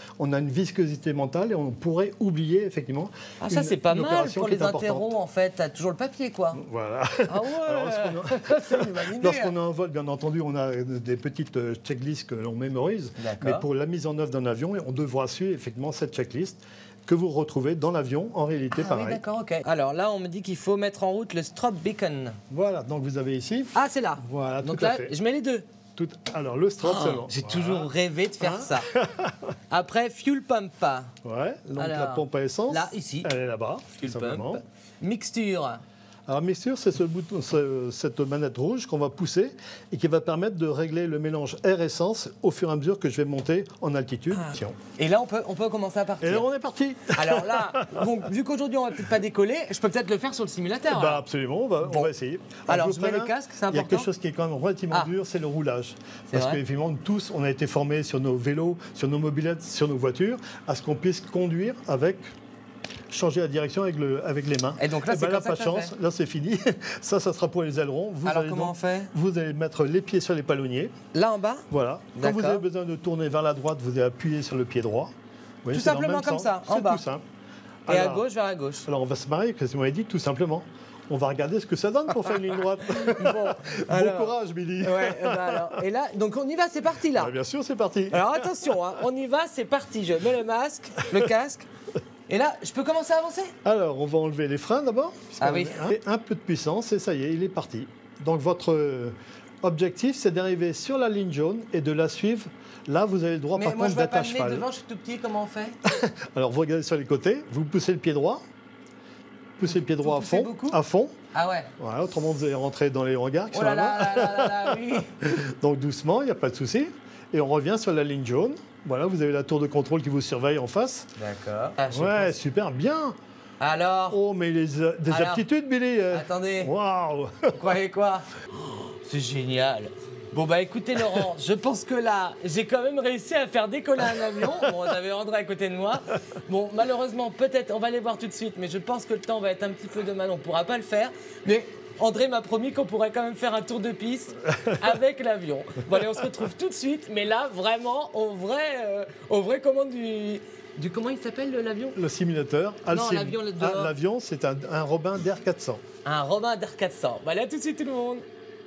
on a une viscosité mentale et on pourrait oublier effectivement. Ah, ça, une- c'est pas une mal opération pour qui est les importante. interros, en fait. T'as toujours le papier, quoi. Voilà. Ah ouais. Alors, lorsqu'on C'est une bonne idée. Lorsqu'on est en vol, bien entendu, on a des petites euh, checklists que l'on mémorise. D'accord. Mais pour la mise en œuvre d'un avion, on devra suivre effectivement cette checklist que vous retrouvez dans l'avion, en réalité Ah oui, pareil. d'accord, ok. Alors là, on me dit qu'il faut mettre en route le strobe beacon. Voilà, donc vous avez ici. Ah, c'est là. Voilà, Donc tout à là, fait. je mets les deux. Tout- Alors le strobe Oh, seulement. J'ai Voilà. toujours rêvé de faire Hein ça. Après, fuel pump. Ouais, donc Alors, la pompe à essence. là, ici. Elle est là-bas, tout Fuel simplement. pump. Mixture. Alors mixture, c'est ce bouton, ce- cette manette rouge qu'on va pousser et qui va permettre de régler le mélange air-essence au fur et à mesure que je vais monter en altitude. Ah. Tiens. Et là, on peut, on peut commencer à partir. Et là, on est parti. Alors là, bon, vu qu'aujourd'hui, on va peut-être pas décoller, je peux peut-être le faire sur le simulateur. Bah, alors. absolument, on va, on Bon. va essayer. Alors, vous je mets préviens, les casques, c'est Il y a important. quelque chose qui est quand même relativement Ah. dur, c'est le roulage. C'est Parce vrai qu'effectivement, tous, on a été formés sur nos vélos, sur nos mobylettes, sur nos voitures, à ce qu'on puisse conduire avec... changer la direction avec, le, avec les mains. Et donc là, Eh c'est ben comme ça pas que de ça chance, fait. là c'est fini. Ça, ça sera pour les ailerons. Vous Alors, allez comment donc- on fait Vous allez mettre les pieds sur les palonniers. Là en bas. Voilà. Quand vous D'accord. avez besoin de tourner vers la droite, vous allez appuyer sur le pied droit. Vous voyez, Tout c'est dans le simplement même comme sens. ça, en C'est bas. tout simple. Et à Alors- gauche vers la gauche. Alors on va se marier, parce que vous m'avez dit tout simplement. On va regarder ce que ça donne pour faire une ligne droite. Bon, alors- Bon courage, Billy. Ouais, bah alors. Et là, donc on y va, c'est parti là. Bah, bien sûr, c'est parti. Alors attention, hein, on y va, c'est parti. Je mets le masque, le casque. Et là, je peux commencer à avancer? Alors, on va enlever les freins d'abord. Ah oui. puisqu'on a- Et un peu de puissance, et ça y est, il est parti. Donc, votre euh, objectif, c'est d'arriver sur la ligne jaune et de la suivre. Là, vous avez le droit, Mais par moi, contre, je vois d'être pas à le nez cheval. devant, je suis tout petit, comment on fait? Alors, vous regardez sur les côtés, vous poussez le pied droit. Poussez le pied droit à poussez fond. beaucoup À fond. Ah ouais. Voilà, autrement, vous allez rentrer dans les regards qui Oh sont là là-bas. là, là là là là, oui. Donc, doucement, il n'y a pas de souci. Et on revient sur la ligne jaune. Voilà, vous avez la tour de contrôle qui vous surveille en face. D'accord. Ah, je Ouais, pense- super, bien. Alors, Oh, mais les, euh, des Alors, aptitudes, Billy. euh. attendez, Waouh. vous croyez quoi? Oh, c'est génial. Bon bah écoutez Laurent, je pense que là, j'ai quand même réussi à faire décoller un avion. Bon, j'avais André à côté de moi. Bon, malheureusement, peut-être, on va les voir tout de suite, mais je pense que le temps va être un petit peu de mal, on pourra pas le faire. Mais André m'a promis qu'on pourrait quand même faire un tour de piste avec l'avion. Bon allez, on se retrouve tout de suite, mais là, vraiment, au vrai, euh, au vrai commande du... du... Comment il s'appelle l'avion? Le simulateur. Non, Alcim. l'avion, le Ah, dehors. l'avion, c'est un, un Robin d'Air quatre cents. Un Robin d'Air quatre cents. Bah allez, à tout de suite tout le monde.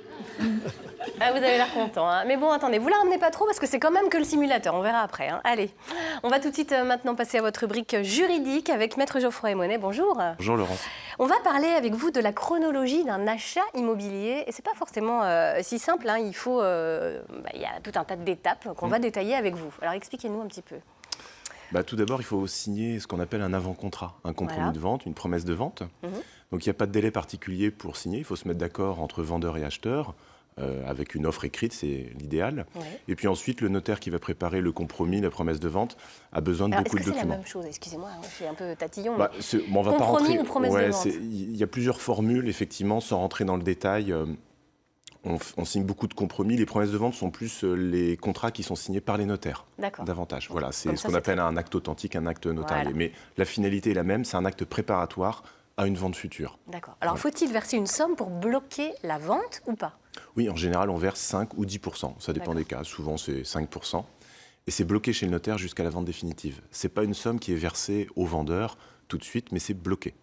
Ah, vous avez l'air content. Hein. Mais bon, attendez, vous la ramenez pas trop parce que c'est quand même que le simulateur. On verra après. Hein. Allez, on va tout de suite euh, maintenant passer à votre rubrique juridique avec Maître Geoffroy Monet. Bonjour. Bonjour Laurent. On va parler avec vous de la chronologie d'un achat immobilier. Et c'est pas forcément euh, si simple. Hein. Il faut, euh, bah, il y a tout un tas d'étapes qu'on va détailler avec vous. Alors expliquez-nous un petit peu. Bah, tout d'abord, il faut signer ce qu'on appelle un avant-contrat, un compromis Voilà. de vente, une promesse de vente. Mhm. Donc il n'y a pas de délai particulier pour signer, il faut se mettre d'accord entre vendeur et acheteur, euh, avec une offre écrite, c'est l'idéal. Ouais. Et puis ensuite, le notaire qui va préparer le compromis, la promesse de vente, a besoin de Alors, beaucoup est-ce de que c'est la documents. même chose? Excusez-moi, hein, je suis un peu tatillon. Bah, mais... c'est- bon, on va pas Compromis rentrer. ou promesse de Ouais, vente? c'est- Il y a plusieurs formules, effectivement, sans rentrer dans le détail. euh, on, f- on signe beaucoup de compromis. Les promesses de vente sont plus euh, les contrats qui sont signés par les notaires. D'accord. Davantage. Voilà, c'est Comme ce ça, qu'on c'est appelle un acte authentique, un acte notarié. Voilà. Mais la finalité est la même, c'est un acte préparatoire à une vente future. D'accord. Alors, Ouais. faut-il verser une somme pour bloquer la vente ou pas? Oui, en général, on verse cinq ou dix pour cent. Ça dépend des cas. Souvent, c'est cinq pour cent. Et c'est bloqué chez le notaire jusqu'à la vente définitive. Ce n'est pas une somme qui est versée au vendeur tout de suite, mais c'est bloqué.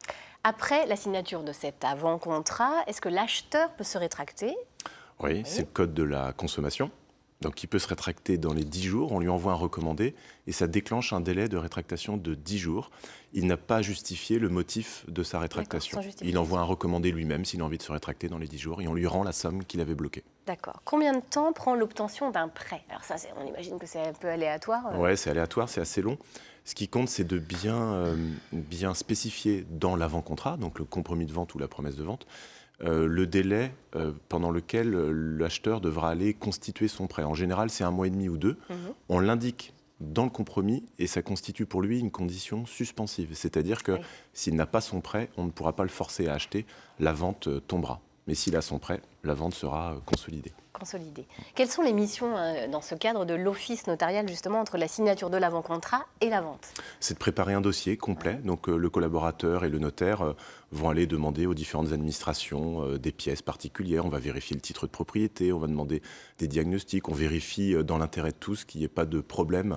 Après la signature de cet avant-contrat, est-ce que l'acheteur peut se rétracter? Oui, c'est le code de la consommation. Donc, il peut se rétracter dans les dix jours. On lui envoie un recommandé et ça déclenche un délai de rétractation de dix jours. Il n'a pas justifié le motif de sa rétractation. sans justification. Il envoie un recommandé lui-même s'il a envie de se rétracter dans les dix jours et on lui rend la somme qu'il avait bloquée. D'accord. Combien de temps prend l'obtention d'un prêt? Alors ça, c'est- on imagine que c'est un peu aléatoire. euh. Ouais, c'est aléatoire, c'est assez long. Ce qui compte, c'est de bien, euh, bien spécifier dans l'avant-contrat, donc le compromis de vente ou la promesse de vente, euh, le délai euh, pendant lequel euh, l'acheteur devra aller constituer son prêt. En général, c'est un mois et demi ou deux. Mhm. On l'indique dans le compromis et ça constitue pour lui une condition suspensive. C'est-à-dire que Oui. s'il n'a pas son prêt, on ne pourra pas le forcer à acheter, la vente euh, tombera. Mais s'il a son prêt, la vente sera euh, consolidée. Consolidé. Quelles sont les missions euh, dans ce cadre de l'office notarial, justement, entre la signature de l'avant-contrat et la vente? C'est de préparer un dossier complet. Donc euh, le collaborateur et le notaire euh, vont aller demander aux différentes administrations euh, des pièces particulières. On va vérifier le titre de propriété, on va demander des diagnostics, on vérifie euh, dans l'intérêt de tous qu'il n'y ait pas de problème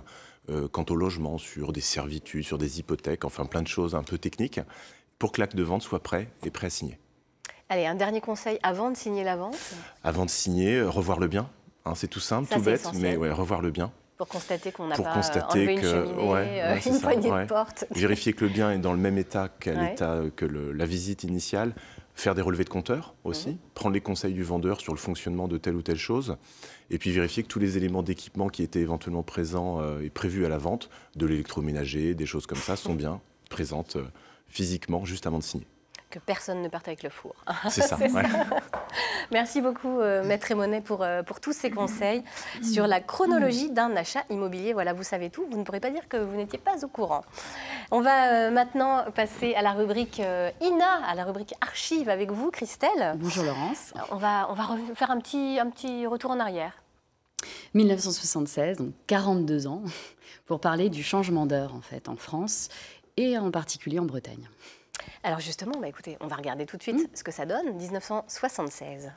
euh, quant au logement, sur des servitudes, sur des hypothèques, enfin plein de choses un peu techniques, pour que l'acte de vente soit prêt et prêt à signer. Allez, un dernier conseil avant de signer la vente. Avant de signer, euh, revoir le bien. Hein, c'est tout simple, Ça, tout bête, essentiel. mais ouais, revoir le bien. Pour constater qu'on n'a Pour pas constater enlevé une que, cheminée, ouais, euh, ouais, c'est une ça, poignée ouais. de porte. Vérifier que le bien est dans le même état qu'à Ouais. l'état que le- la visite initiale. Faire des relevés de compteur aussi. Mhm. Prendre les conseils du vendeur sur le fonctionnement de telle ou telle chose. Et puis vérifier que tous les éléments d'équipement qui étaient éventuellement présents euh, et prévus à la vente, de l'électroménager, des choses comme ça, sont bien présentes euh, physiquement juste avant de signer. Que personne ne parte avec le four. C'est ça, ouais. Merci beaucoup, euh, Maître Emonet, pour, euh, pour tous ces conseils sur la chronologie d'un achat immobilier. Voilà, vous savez tout. Vous ne pourrez pas dire que vous n'étiez pas au courant. On va euh, maintenant passer à la rubrique euh, I N A, à la rubrique archives avec vous, Christelle. Bonjour Laurence. On va, on va faire un petit, un petit retour en arrière. mille neuf cent soixante-seize, donc quarante-deux ans, pour parler du changement d'heure en fait en France et en particulier en Bretagne. Alors justement, bah écoutez, on va regarder tout de suite ce que ça donne, mille neuf cent soixante-seize.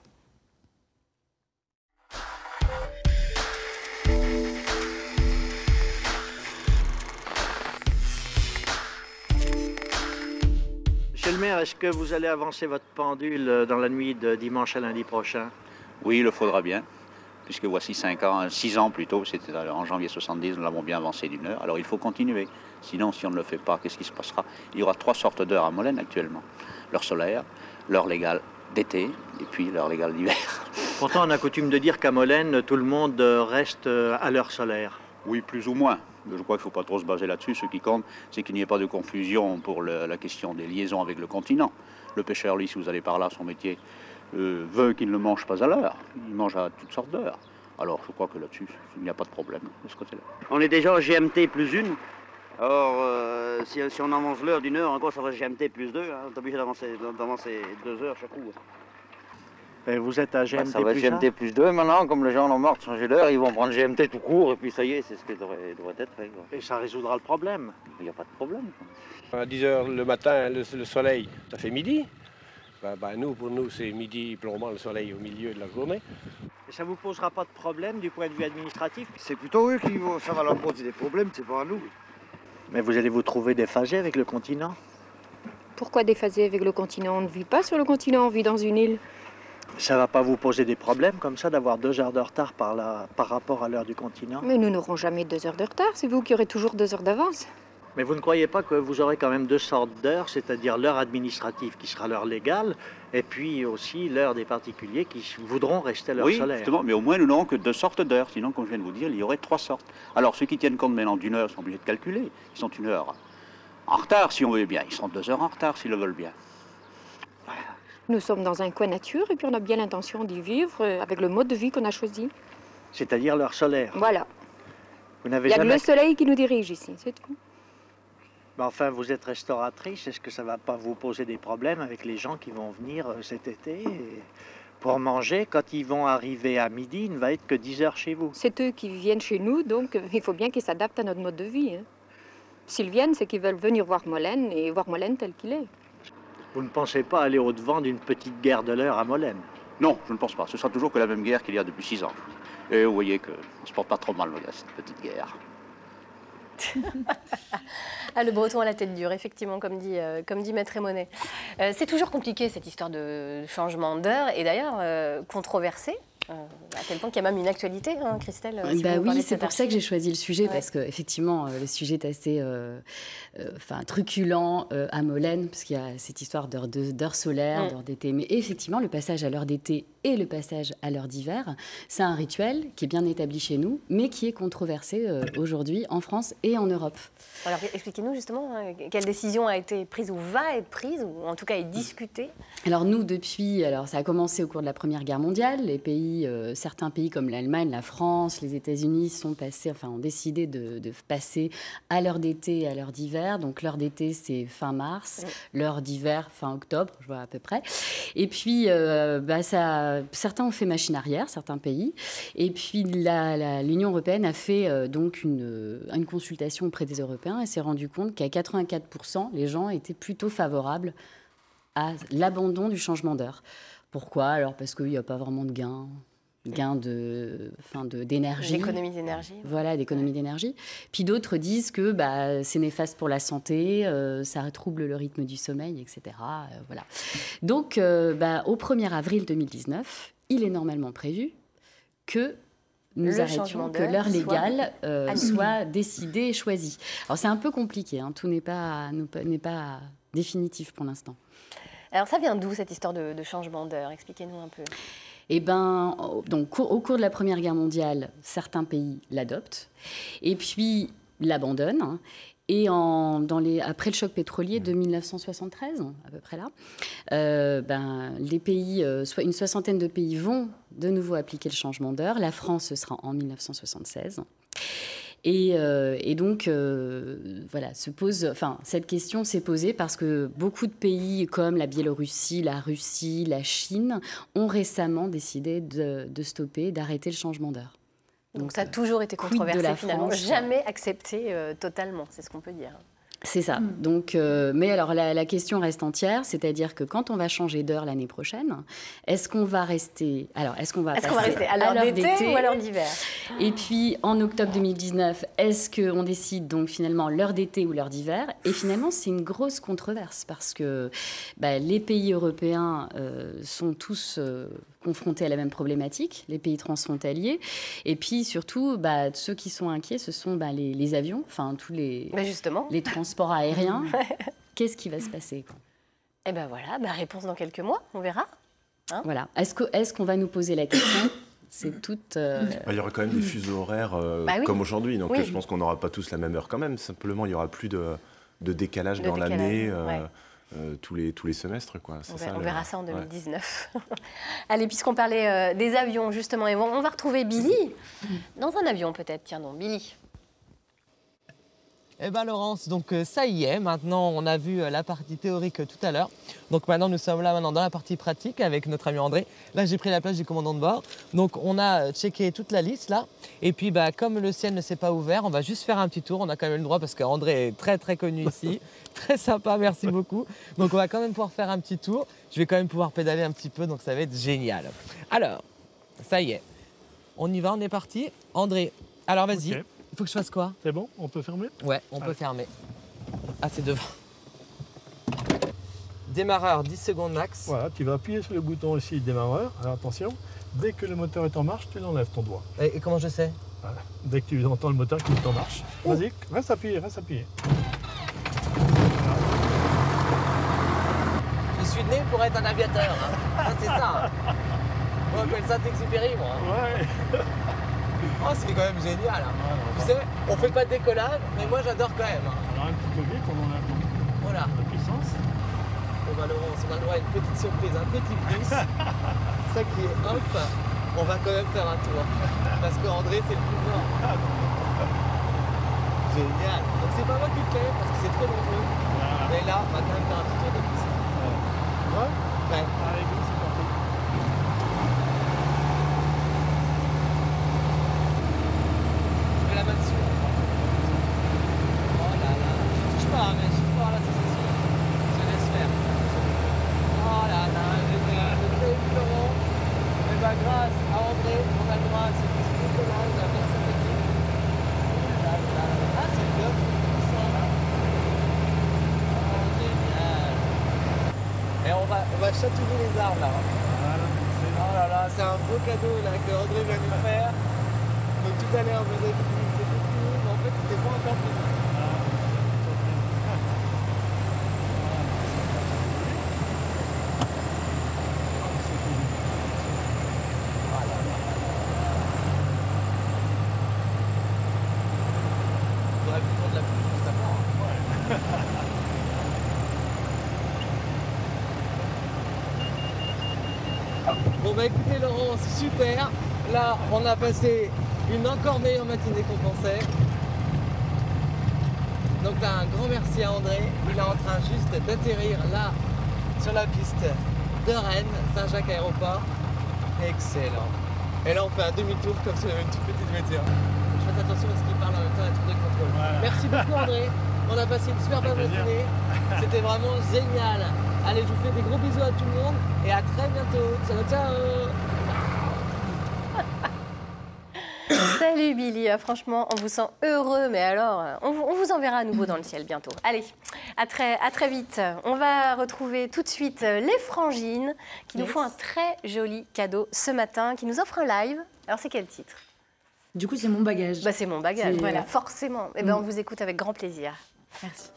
Monsieur le maire, est-ce que vous allez avancer votre pendule dans la nuit de dimanche à lundi prochain? Oui, il le faudra bien, puisque voici cinq ans, six ans plutôt, c'était en janvier soixante-dix, nous l'avons bien avancé d'une heure. Alors il faut continuer. Sinon, si on ne le fait pas, qu'est-ce qui se passera? Il y aura trois sortes d'heures à Molène actuellement. L'heure solaire, l'heure légale d'été, et puis l'heure légale d'hiver. Pourtant, on a coutume de dire qu'à Molène, tout le monde reste à l'heure solaire. Oui, plus ou moins. Je crois qu'il ne faut pas trop se baser là-dessus. Ce qui compte, c'est qu'il n'y ait pas de confusion pour le, la question des liaisons avec le continent. Le pêcheur, lui, si vous allez par là, son métier, euh, veut qu'il ne mange pas à l'heure. Il mange à toutes sortes d'heures. Alors, je crois que là-dessus, il n'y a pas de problème de ce côté-là. On est déjà au G M T plus une. Alors, euh, si, si on avance l'heure d'une heure, encore ça va G M T plus deux. Hein. On est obligé d'avancer deux heures chaque coup. Et vous êtes à G M T bah, ça va plus G M T plus deux maintenant, comme les gens en ont marre de changer l'heure, ils vont prendre G M T tout court et puis ça y est, c'est ce qui devrait, devrait être fait. Quoi. Et ça résoudra le problème. Il n'y a pas de problème. À dix heures le matin, le, le soleil, ça fait midi. Ben, ben, nous, pour nous, c'est midi plombant le soleil au milieu de la journée. Et ça ne vous posera pas de problème du point de vue administratif? C'est plutôt eux qui vont, ça va leur poser des problèmes, c'est pas à nous. Mais vous allez vous trouver déphasé avec le continent? Pourquoi déphaser avec le continent? On ne vit pas sur le continent, on vit dans une île. Ça ne va pas vous poser des problèmes comme ça d'avoir deux heures de retard par, la, par rapport à l'heure du continent? Mais nous n'aurons jamais deux heures de retard, c'est vous qui aurez toujours deux heures d'avance. Mais vous ne croyez pas que vous aurez quand même deux sortes d'heures, c'est-à-dire l'heure administrative qui sera l'heure légale, et puis aussi l'heure des particuliers qui voudront rester à l'heure oui, solaire? Justement, mais au moins nous n'aurons que deux sortes d'heures. Sinon, comme je viens de vous dire, il y aurait trois sortes. Alors ceux qui tiennent compte maintenant d'une heure sont obligés de calculer. Ils sont une heure en retard si on veut bien. Ils sont deux heures en retard s'ils le veulent bien. Nous sommes dans un coin nature et puis on a bien l'intention d'y vivre avec le mode de vie qu'on a choisi. C'est-à-dire l'heure solaire? Voilà. Vous n'avez Il y a jamais... que le soleil qui nous dirige ici, c'est tout. Mais enfin, vous êtes restauratrice, est-ce que ça ne va pas vous poser des problèmes avec les gens qui vont venir cet été et pour manger? Quand ils vont arriver à midi, il ne va être que dix heures chez vous. C'est eux qui viennent chez nous, donc il faut bien qu'ils s'adaptent à notre mode de vie. Hein. S'ils viennent, c'est qu'ils veulent venir voir Molène et voir Molène tel qu'il est. Vous ne pensez pas aller au-devant d'une petite guerre de l'heure à Molène? Non, je ne pense pas. Ce sera toujours que la même guerre qu'il y a depuis six ans. Et vous voyez qu'on ne se porte pas trop mal, cette petite guerre. Ah, le breton à la tête dure, effectivement, comme dit, euh, comme dit Maître Emonet. Euh, c'est toujours compliqué, cette histoire de changement d'heure, et d'ailleurs euh, controversée, euh, à tel point qu'il y a même une actualité, hein, Christelle. Si bah oui, c'est c'est pour ça que j'ai choisi le sujet, ouais. Parce qu'effectivement, euh, le sujet est assez euh, euh, truculent euh, à Molène, parce qu'il y a cette histoire d'heure de, d'heure solaire, mm. d'heure d'été. Mais effectivement, le passage à l'heure d'été et le passage à l'heure d'hiver, c'est un rituel qui est bien établi chez nous, mais qui est controversé euh, aujourd'hui en France et en Europe. Alors expliquez-nous justement hein, quelle décision a été prise ou va être prise, ou en tout cas est discutée. Alors nous, depuis, alors ça a commencé au cours de la Première Guerre mondiale, les pays, euh, certains pays comme l'Allemagne, la France, les États-Unis sont passés, enfin ont décidé de, de passer à l'heure d'été et à l'heure d'hiver. Donc l'heure d'été c'est fin mars, oui. L'heure d'hiver fin octobre, je vois à peu près. Et puis euh, bah, ça, certains ont fait machine arrière, certains pays. Et puis la, la, l'Union européenne a fait euh, donc une, une consultation auprès des Européens et s'est rendu compte qu'à quatre-vingt-quatre pour cent, les gens étaient plutôt favorables à l'abandon du changement d'heure. Pourquoi? Alors parce qu'il n'y a pas vraiment de gain. gain de, enfin de, d'énergie. D'économie d'énergie. Voilà, d'économie d'énergie. Puis d'autres disent que bah, c'est néfaste pour la santé, euh, ça trouble le rythme du sommeil, et cetera. Euh, voilà. Donc, euh, bah, au premier avril deux mille dix-neuf, il est normalement prévu que nous Le arrêtions, que l'heure légale euh, soit, soit décidée et choisie. Alors, c'est un peu compliqué, hein, tout n'est pas, n'est pas définitif pour l'instant. Alors, ça vient d'où, cette histoire de, de changement d'heure? Expliquez-nous un peu. Eh ben, donc, au cours de la Première Guerre mondiale, certains pays l'adoptent et puis l'abandonnent. Et en, dans les, après le choc pétrolier de mille neuf cent soixante-treize, à peu près là, euh, ben, les pays, euh, soit une soixantaine de pays vont de nouveau appliquer le changement d'heure. La France, ce sera en mille neuf cent soixante-seize. Et, euh, et donc, euh, voilà, se pose, enfin, cette question s'est posée parce que beaucoup de pays comme la Biélorussie, la Russie, la Chine ont récemment décidé de, de stopper, d'arrêter le changement d'heure. Donc, donc ça a toujours été controversé, de la finalement, France, jamais accepté euh, totalement, c'est ce qu'on peut dire. C'est ça. Mmh. Donc, euh, mais alors la, la question reste entière, c'est-à-dire que quand on va changer d'heure l'année prochaine, est-ce qu'on va rester, alors est-ce qu'on va, est-ce qu'on va rester à l'heure d'été ou à l'heure d'hiver? Et puis en octobre deux mille dix-neuf, est-ce qu'on décide donc finalement l'heure d'été ou l'heure d'hiver? Et finalement, c'est une grosse controverse parce que bah, les pays européens euh, sont tous euh, confrontés à la même problématique, les pays transfrontaliers, et puis surtout, bah, ceux qui sont inquiets, ce sont bah, les, les avions, enfin tous les, bah justement. les transports aériens. Qu'est-ce qui va se passer, quoi? Eh ben voilà, bah, réponse dans quelques mois, on verra. Hein, voilà. Est-ce que, est-ce qu'on va nous poser la question? C'est toute. Euh... Il y aura quand même des fuseaux horaires euh, bah oui. comme aujourd'hui, donc oui. je pense qu'on n'aura pas tous la même heure quand même. Simplement, il y aura plus de, de décalage de dans décalage, l'année. Euh, ouais. Euh, tous, les, tous les semestres, quoi. On, ça, verra, on le... verra ça en deux mille dix-neuf. Ouais. Allez, puisqu'on parlait euh, des avions, justement, et on, on va retrouver Billy dans un avion, peut-être. Tiens donc, Billy. Eh bien, Laurence, donc euh, ça y est, maintenant on a vu euh, la partie théorique euh, tout à l'heure. Donc maintenant nous sommes là maintenant dans la partie pratique avec notre ami André. Là j'ai pris la place du commandant de bord. Donc on a checké toute la liste là. Et puis bah, comme le ciel ne s'est pas ouvert, on va juste faire un petit tour. On a quand même le droit parce qu'André est très très connu ici. Très sympa, merci beaucoup. Donc on va quand même pouvoir faire un petit tour. Je vais quand même pouvoir pédaler un petit peu, donc ça va être génial. Alors, ça y est. On y va, on est parti. André, alors vas-y. Okay. Il faut que je fasse quoi? C'est bon? On peut fermer? Ouais, on Allez. peut fermer. Ah, c'est devant. Démarreur, dix secondes max. Voilà, tu vas appuyer sur le bouton ici, démarreur. Alors attention, dès que le moteur est en marche, tu l'enlèves ton doigt. Et, et comment je sais? Voilà. Dès que tu entends le moteur qui est en marche. Oh. Vas-y, reste appuyé, reste appuyé. Je suis né pour être un aviateur. Hein. Ah, c'est ça. On appelle ça Texupéry, moi. Ouais. Oh, c'est quand même génial. Hein. Ouais, tu sais, on fait pas de décollage, mais moi j'adore quand même. Alors un petit peu vite, on enlève voilà. la puissance. Bon bah Laurence, on a le droit à une petite surprise, un petit plus. Ça qui est hop, on va quand même faire un tour. Parce qu'André c'est le plus fort. Génial. Donc c'est pas moi qui le fais parce que c'est trop dangereux. Voilà. Mais là, on va quand même faire un petit tour de piste. Ouais. Ouais. Ouais. Allez, go, c'est parti. On va chatouiller les arbres là. Voilà, oh là là, c'est un beau cadeau là que André vient nous faire. Donc tout à l'heure, vous avez dit que c'était fini, mais en fait c'était pas encore fini. On aurait pu prendre la pluie juste avant. Ouais. Bon bah écoutez Laurent, c'est super. Là, on a passé une encore meilleure matinée qu'on pensait. Donc là, un grand merci à André. Il est en train juste d'atterrir là, sur la piste de Rennes, Saint-Jacques Aéroport. Excellent. Et là, on fait un demi-tour comme si on avait une toute petite voiture. Je fais attention parce qu'il parle en même temps à tout de contrôle. Voilà. Merci beaucoup André. On a passé une super bonne matinée. C'était vraiment génial. Allez, je vous fais des gros bisous à tout le monde et à très bientôt. Ciao, ciao. Salut Billy, franchement, on vous sent heureux, mais alors, on vous, on vous enverra à nouveau dans le ciel bientôt. Allez, à très, à très vite. On va retrouver tout de suite les Frangines qui yes. nous font un très joli cadeau ce matin, qui nous offrent un live. Alors, c'est quel titre? Du coup, c'est Mon Bagage. Bah, c'est Mon Bagage, voilà, euh... forcément. Eh ben, mm. on vous écoute avec grand plaisir. Merci.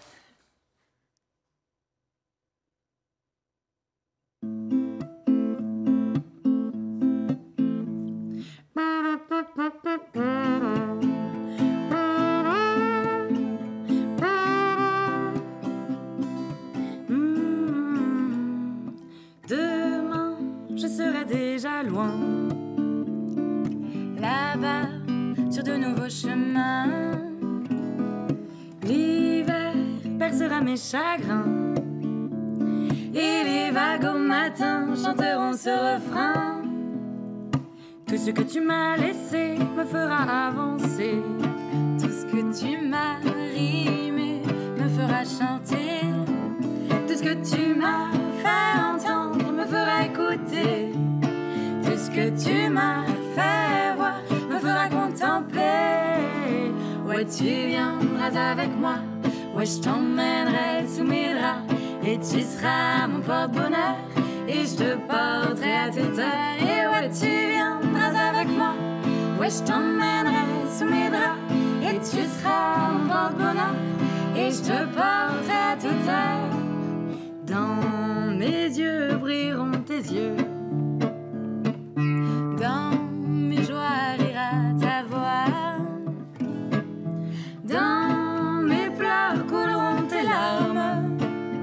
Demain, je serai déjà loin, là-bas, sur de nouveaux chemins. L'hiver percera mes chagrins, et les vagues au matin chanteront ce refrain. Tout ce que tu m'as laissé me fera avancer. Tout ce que tu m'as rimé me fera chanter. Tout ce que tu m'as fait entendre me fera écouter. Tout ce que tu m'as fait voir me fera contempler. Ouais, tu viendras avec moi, ouais, je t'emmènerai sous mes draps, et tu seras mon porte-bonheur, et je te porterai à toute heure. Et ouais, tu viendras avec moi, ouais, je t'emmènerai sous mes draps, et tu seras mon porte-bonheur, et je te porterai à toute heure. Dans mes yeux brilleront tes yeux, dans mes joies rira ta voix, dans mes pleurs couleront tes larmes,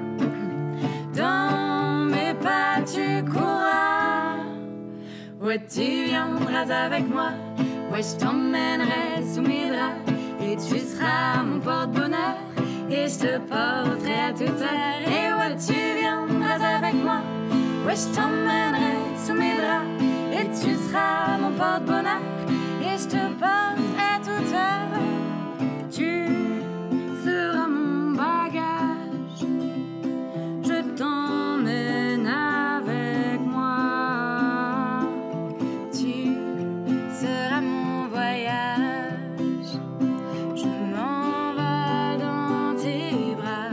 dans mes pas tu courras. Ouais, tu viendras avec moi, ouais, je t'emmènerai sous mes draps, et tu seras mon porte-bonheur, et je te porterai à toute heure. Et ouais, tu viendras avec moi, ouais, je t'emmènerai sous mes draps, et tu seras mon porte-bonheur, et je te porterai à toute heure. Tu seras mon bagage, je t'emmène avec moi. Tu seras mon voyage, je m'envole dans tes bras,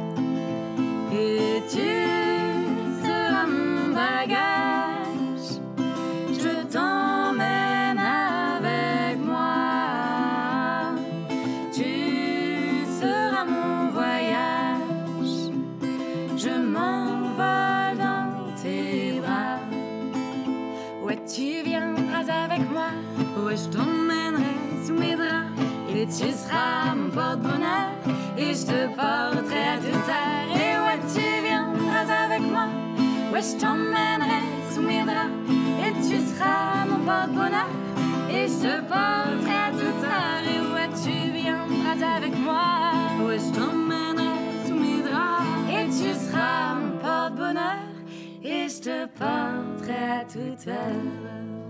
et tu seras mon bagage, je t'emmène avec moi. Tu seras mon voyage, je m'envole dans tes bras. Ouais, tu viendras avec moi, ouais, je t'emmènerai sous mes draps, et tu seras mon porte-bonheur, et je te porterai à toute heure. Et ouais, tu viendras avec moi, ouais, je t'emmènerai sous mes draps, et tu seras mon porte-bonheur, et je te porterai à toute heure. Et ouais, tu viendras avec moi, ouais, je t'emmènerai sous mes draps, et tu seras mon porte-bonheur, et je te porterai à toute heure.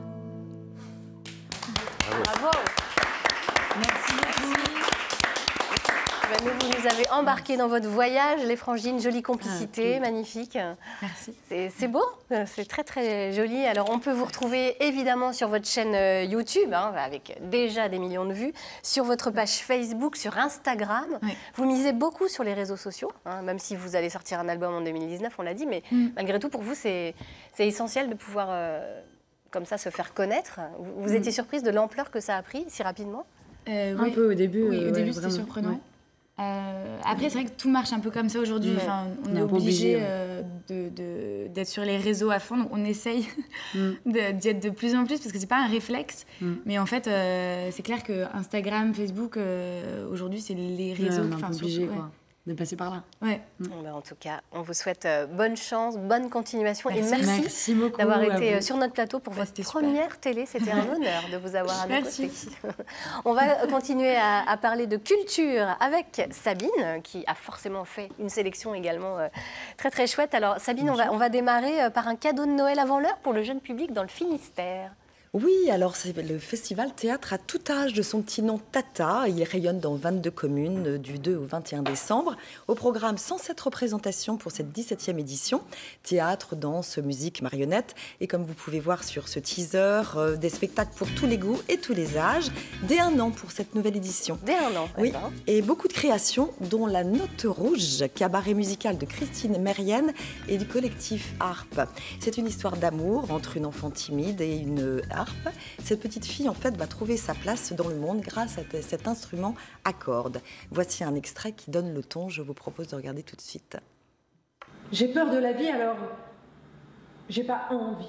Bravo. Merci beaucoup. Ben, vous nous avez embarqués dans votre voyage, les Frangines, jolie complicité, ah, magnifique. Merci. C'est beau, c'est très très joli. Alors on peut vous retrouver évidemment sur votre chaîne YouTube, hein, avec déjà des millions de vues, sur votre page Facebook, sur Instagram. Oui. Vous misez beaucoup sur les réseaux sociaux, hein, même si vous allez sortir un album en deux mille dix-neuf, on l'a dit, mais mm. malgré tout pour vous c'est essentiel de pouvoir euh, comme ça se faire connaître. Vous, vous mm. étiez surprise de l'ampleur que ça a pris si rapidement? euh, Un oui. peu au début. Oui, au euh, début ouais, c'était vraiment. surprenant. Ouais. Euh, après, oui. c'est vrai que tout marche un peu comme ça aujourd'hui. Ouais. Enfin, on, on est, est obligé, obligé euh, d'être de, de, sur les réseaux à fond. Donc, on essaye mm. d'y être de plus en plus parce que c'est pas un réflexe. Mm. Mais en fait, euh, c'est clair que Instagram, Facebook, euh, aujourd'hui, c'est les réseaux. Ouais, on est obligé, quoi. Ouais. De passer par là. Ouais. Mm. Bon, ben, en tout cas, on vous souhaite euh, bonne chance, bonne continuation merci. et merci, merci d'avoir été euh, sur notre plateau pour bah, votre première super. télé. C'était un honneur de vous avoir à nos merci. côtés. On va continuer à, à parler de culture avec Sabine, qui a forcément fait une sélection également euh, très très chouette. Alors Sabine, on va, on va démarrer par un cadeau de Noël avant l'heure pour le jeune public dans le Finistère. Oui, alors c'est le festival Théâtre à tout âge de son petit nom Tata. Il rayonne dans vingt-deux communes du deux au vingt et un décembre. Au programme, cent sept représentations pour cette dix-septième édition. Théâtre, danse, musique, marionnette. Et comme vous pouvez voir sur ce teaser, euh, des spectacles pour tous les goûts et tous les âges. Dès un an pour cette nouvelle édition. Dès un an, oui. d'accord. Et beaucoup de créations, dont La Note Rouge, cabaret musical de Christine Mérienne et du collectif Harpe. C'est une histoire d'amour entre une enfant timide et une harpe. Cette petite fille, en fait, va trouver sa place dans le monde grâce à cet instrument à cordes. Voici un extrait qui donne le ton. Je vous propose de regarder tout de suite. J'ai peur de la vie, alors j'ai pas envie.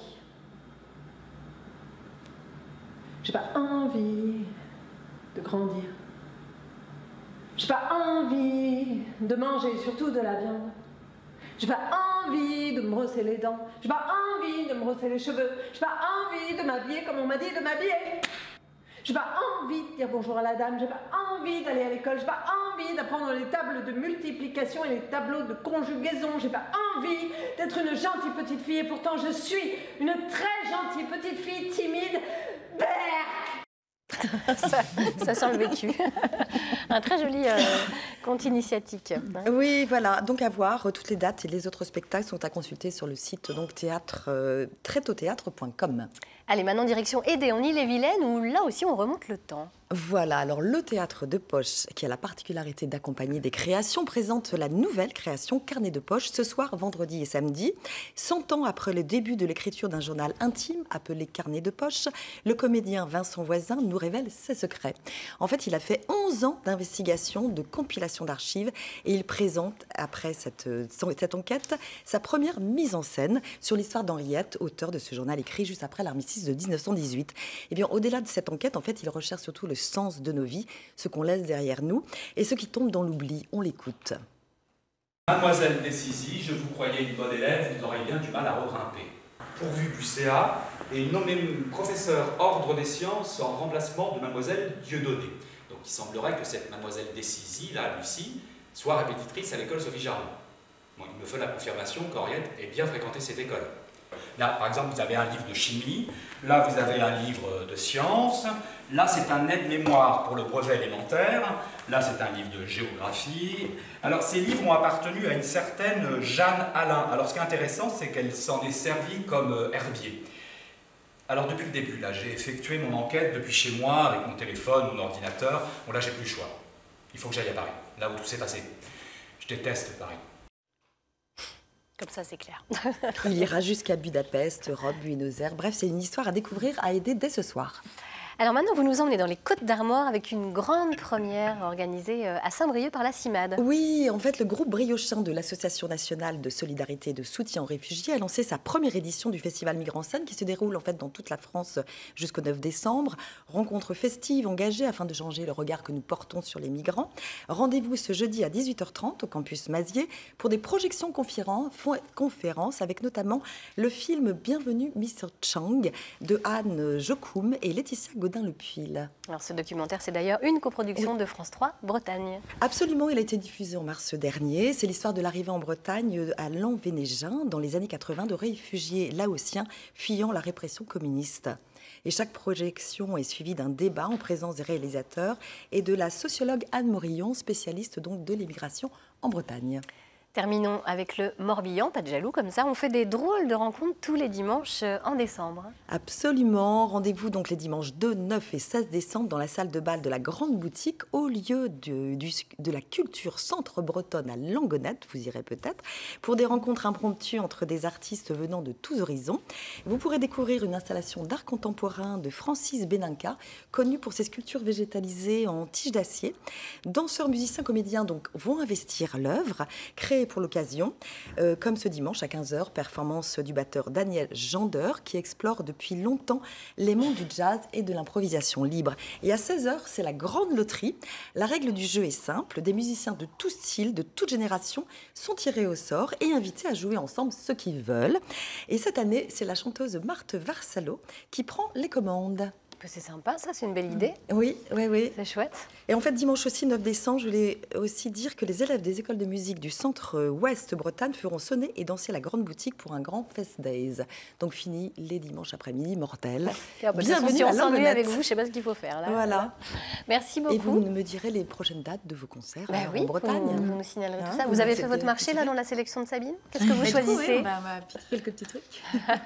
J'ai pas envie de grandir. J'ai pas envie de manger, surtout de la viande. J'ai pas envie de me brosser les dents. J'ai pas envie de me brosser les cheveux. J'ai pas envie de m'habiller comme on m'a dit de m'habiller. J'ai pas envie de dire bonjour à la dame. J'ai pas envie d'aller à l'école. J'ai pas envie d'apprendre les tables de multiplication et les tableaux de conjugaison. J'ai pas envie d'être une gentille petite fille. Et pourtant, je suis une très gentille petite fille timide. Berk! ça, ça sent le vécu. Un très joli euh, conte initiatique. Oui, voilà. Donc à voir, toutes les dates et les autres spectacles sont à consulter sur le site donc théâtre euh, tréteauthéâtre point com. Allez, maintenant direction Édé en Ille-et-Vilaine où là aussi on remonte le temps. Voilà, alors le théâtre de poche, qui a la particularité d'accompagner des créations, présente la nouvelle création Carnet de poche ce soir, vendredi et samedi. Cent ans après le début de l'écriture d'un journal intime appelé Carnet de poche, le comédien Vincent Voisin nous révèle ses secrets. En fait, il a fait onze ans d'investigation, de compilation d'archives et il présente, après cette, cette enquête, sa première mise en scène sur l'histoire d'Henriette, auteur de ce journal écrit juste après l'armistice de mille neuf cent dix-huit. Et bien, au-delà de cette enquête, en fait, il recherche surtout le sens de nos vies, ce qu'on laisse derrière nous et ce qui tombe dans l'oubli. On l'écoute. Mademoiselle Décisy, je vous croyais une bonne élève, vous aurez bien du mal à regrimper. Pourvu du C A et nommé professeur ordre des sciences en remplacement de Mademoiselle Dieudonné. Donc il semblerait que cette Mademoiselle Décisy, là, Lucie, soit répétitrice à l'école Sophie Jarlon. Bon, il me faut la confirmation qu'Henriette ait bien fréquenté cette école. Là, par exemple, vous avez un livre de chimie, là, vous avez un livre de sciences, là, c'est un aide-mémoire pour le brevet élémentaire, là, c'est un livre de géographie. Alors, ces livres ont appartenu à une certaine Jeanne Alain. Alors, ce qui est intéressant, c'est qu'elle s'en est servie comme herbier. Alors, depuis le début, là, j'ai effectué mon enquête depuis chez moi, avec mon téléphone, mon ordinateur. Bon, là, j'ai plus le choix. Il faut que j'aille à Paris, là où tout s'est passé. Je déteste Paris. Comme ça, c'est clair. Il ira jusqu'à Budapest, Rome, Buenos Aires. Bref, c'est une histoire à découvrir, à aider dès ce soir. Alors maintenant, vous nous emmenez dans les Côtes d'Armor avec une grande première organisée à Saint-Brieuc par la CIMAD. Oui, en fait, le groupe briochin de l'Association nationale de solidarité et de soutien aux réfugiés a lancé sa première édition du Festival Migrants Scène qui se déroule en fait dans toute la France jusqu'au neuf décembre. Rencontre festive, engagée afin de changer le regard que nous portons sur les migrants. Rendez-vous ce jeudi à dix-huit heures trente au campus Mazier pour des projections conférences avec notamment le film Bienvenue mister Chang de Anne Jokoum et Laetitia Godin-Le-Puil. Alors ce documentaire, c'est d'ailleurs une coproduction oui. de France trois Bretagne. Absolument, il a été diffusé en mars dernier. C'est l'histoire de l'arrivée en Bretagne à Lanvénégin dans les années quatre-vingt de réfugiés laotiens fuyant la répression communiste. Et chaque projection est suivie d'un débat en présence des réalisateurs et de la sociologue Anne Morillon, spécialiste donc de l'immigration en Bretagne. Terminons avec le Morbihan, pas de jaloux comme ça. On fait des drôles de rencontres tous les dimanches en décembre. Absolument. Rendez-vous donc les dimanches deux, neuf et seize décembre dans la salle de bal de la Grande Boutique au lieu de, du, de la culture centre bretonne à Langonette, vous irez peut-être, pour des rencontres impromptues entre des artistes venant de tous horizons. Vous pourrez découvrir une installation d'art contemporain de Francis Beninca, connu pour ses sculptures végétalisées en tiges d'acier. Danseurs, musiciens, comédiens donc vont investir l'œuvre, créée pour l'occasion, euh, comme ce dimanche à quinze heures, performance du batteur Daniel Jandeur qui explore depuis longtemps les mondes du jazz et de l'improvisation libre. Et à seize heures, c'est la grande loterie. La règle du jeu est simple, des musiciens de tout style, de toute génération sont tirés au sort et invités à jouer ensemble ce qu'ils veulent. Et cette année, c'est la chanteuse Marthe Varsalo qui prend les commandes. que c'est sympa, ça, c'est une belle idée. Oui, oui, oui. C'est chouette. Et en fait, dimanche aussi, neuf décembre, je voulais aussi dire que les élèves des écoles de musique du centre-ouest Bretagne feront sonner et danser la grande boutique pour un grand Fest Days. Donc fini les dimanches après-midi mortels. Ah bah, Bienvenue si à on s'ennuie Langonette. avec vous, je ne sais pas ce qu'il faut faire. Là. Voilà. Merci beaucoup. Et vous me direz les prochaines dates de vos concerts bah euh, oui, en Bretagne. Vous, vous nous signalerez Hein, tout ça. vous Vous avez nous fait faites votre des marché petits là dans la sélection de Sabine? Qu'est-ce que vous choisissez? On va piquer quelques petits trucs.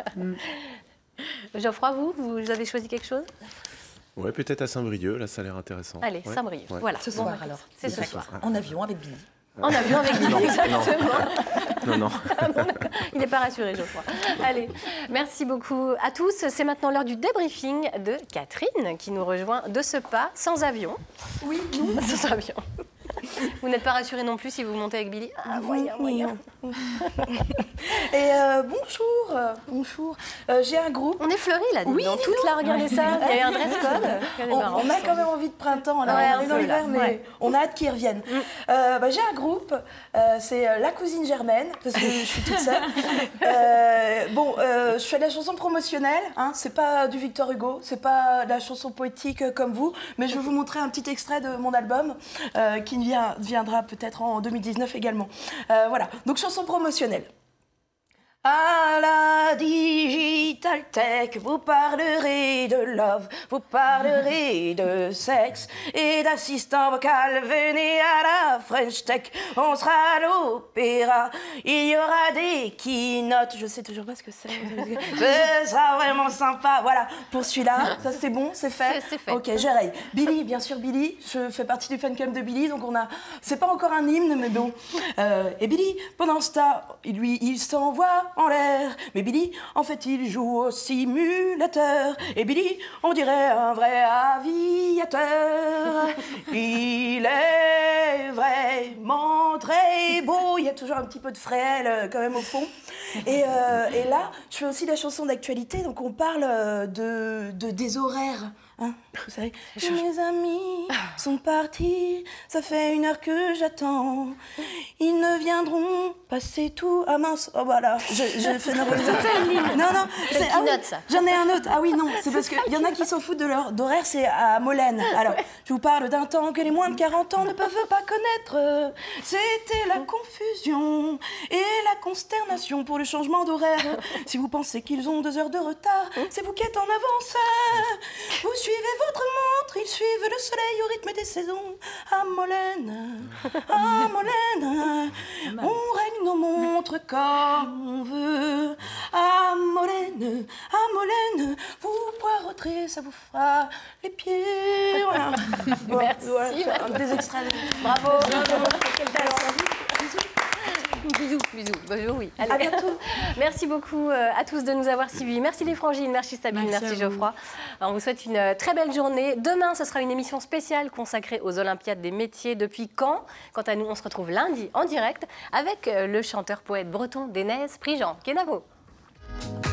Geoffroy, vous, vous avez choisi quelque chose? Ouais, peut-être à Saint-Brieuc, là ça a l'air intéressant. Allez, Ouais. Saint-Brieuc, Ouais. voilà. Ce Bon, soir bah, alors. C'est ce ce soir. En avion avec Billy. En avion avec Billy, Non, exactement. Non, non. Ah bon, d'accord. Il n'est pas rassuré, Geoffroy. Allez, merci beaucoup à tous. C'est maintenant l'heure du débriefing de Catherine qui nous rejoint de ce pas, sans avion. Oui, nous. Sans avion. Vous n'êtes pas rassuré non plus si vous montez avec Billy? Ah, moyen, moyen. Et euh, bonjour, euh, bonjour. Euh, J'ai un groupe. On est fleuris là, dis Oui, donc. dis Toute donc. là, regardez ça. Il y a eu un dress code. Regardez, On, marrant. on a quand même envie de printemps, là. Ouais, on un arrive dans peu, l'hiver, là. mais Ouais. on a hâte qu'ils reviennent. Euh, bah, J'ai un groupe, euh, c'est euh, La Cousine Germaine, parce que je suis toute seule. Euh, bon, euh, je fais de la chanson promotionnelle, hein, c'est pas du Victor Hugo, c'est pas de la chanson poétique euh, comme vous, mais je vais vous montrer un petit extrait de mon album euh, qui vient, viendra peut-être en deux mille dix-neuf également. Euh, voilà, donc chanson promotionnelle. À la Digital Tech, vous parlerez de love, vous parlerez de sexe et d'assistant vocal. Venez à la French Tech, on sera à l'opéra. Il y aura des keynotes, je sais toujours pas ce que c'est. Ce sera vraiment sympa. Voilà, pour celui-là, ça c'est bon, c'est fait. C'est fait. Ok, je raye. Billy, bien sûr, Billy. Je fais partie du fan club de Billy, donc on a. C'est pas encore un hymne, mais bon. Euh, et Billy, pendant ce temps, lui, il s'envoie en l'air. Mais Billy, en fait, il joue au simulateur. Et Billy, on dirait un vrai aviateur. Il est vraiment très beau. Il y a toujours un petit peu de frêle euh, quand même au fond. Et, euh, et là, je fais aussi la chanson d'actualité, donc on parle euh, de, de des horaires. Hein, vous savez, mes amis sont partis, ça fait une heure que j'attends. Ils ne viendront passer tout. Ah mince, oh voilà, je, je fais une représentation. Non, non, C'est ah oui, keynote, ça. J'en ai un autre. Ah oui, non, c'est parce qu'il y en a qui s'en foutent de leur d'horaire, c'est à Molène. Alors, je vous parle d'un temps que les moins de quarante ans ne peuvent pas connaître. C'était la confusion et la consternation pour le changement d'horaire. Si vous pensez qu'ils ont deux heures de retard, c'est vous qui êtes en avance. Vous suivez votre montre, ils suivent le soleil au rythme des saisons. À Molène, à Molène, on règle nos montres comme on veut. À Molène, à Molène, vous poireauterez, ça vous fera les pieds. Voilà. Merci. Voilà, des extraits. Bravo. Quel talent. Bisous, bisous. Bonjour, oui. Allez. À bientôt. Merci beaucoup euh, à tous de nous avoir suivis. Merci les frangines, merci Sabine, Merci merci, à vous. Geoffroy. Alors, on vous souhaite une euh, très belle journée. Demain, ce sera une émission spéciale consacrée aux Olympiades des métiers depuis Caen. Quant à nous, on se retrouve lundi en direct avec euh, le chanteur-poète breton d'Enez, Prigent. Kenavo.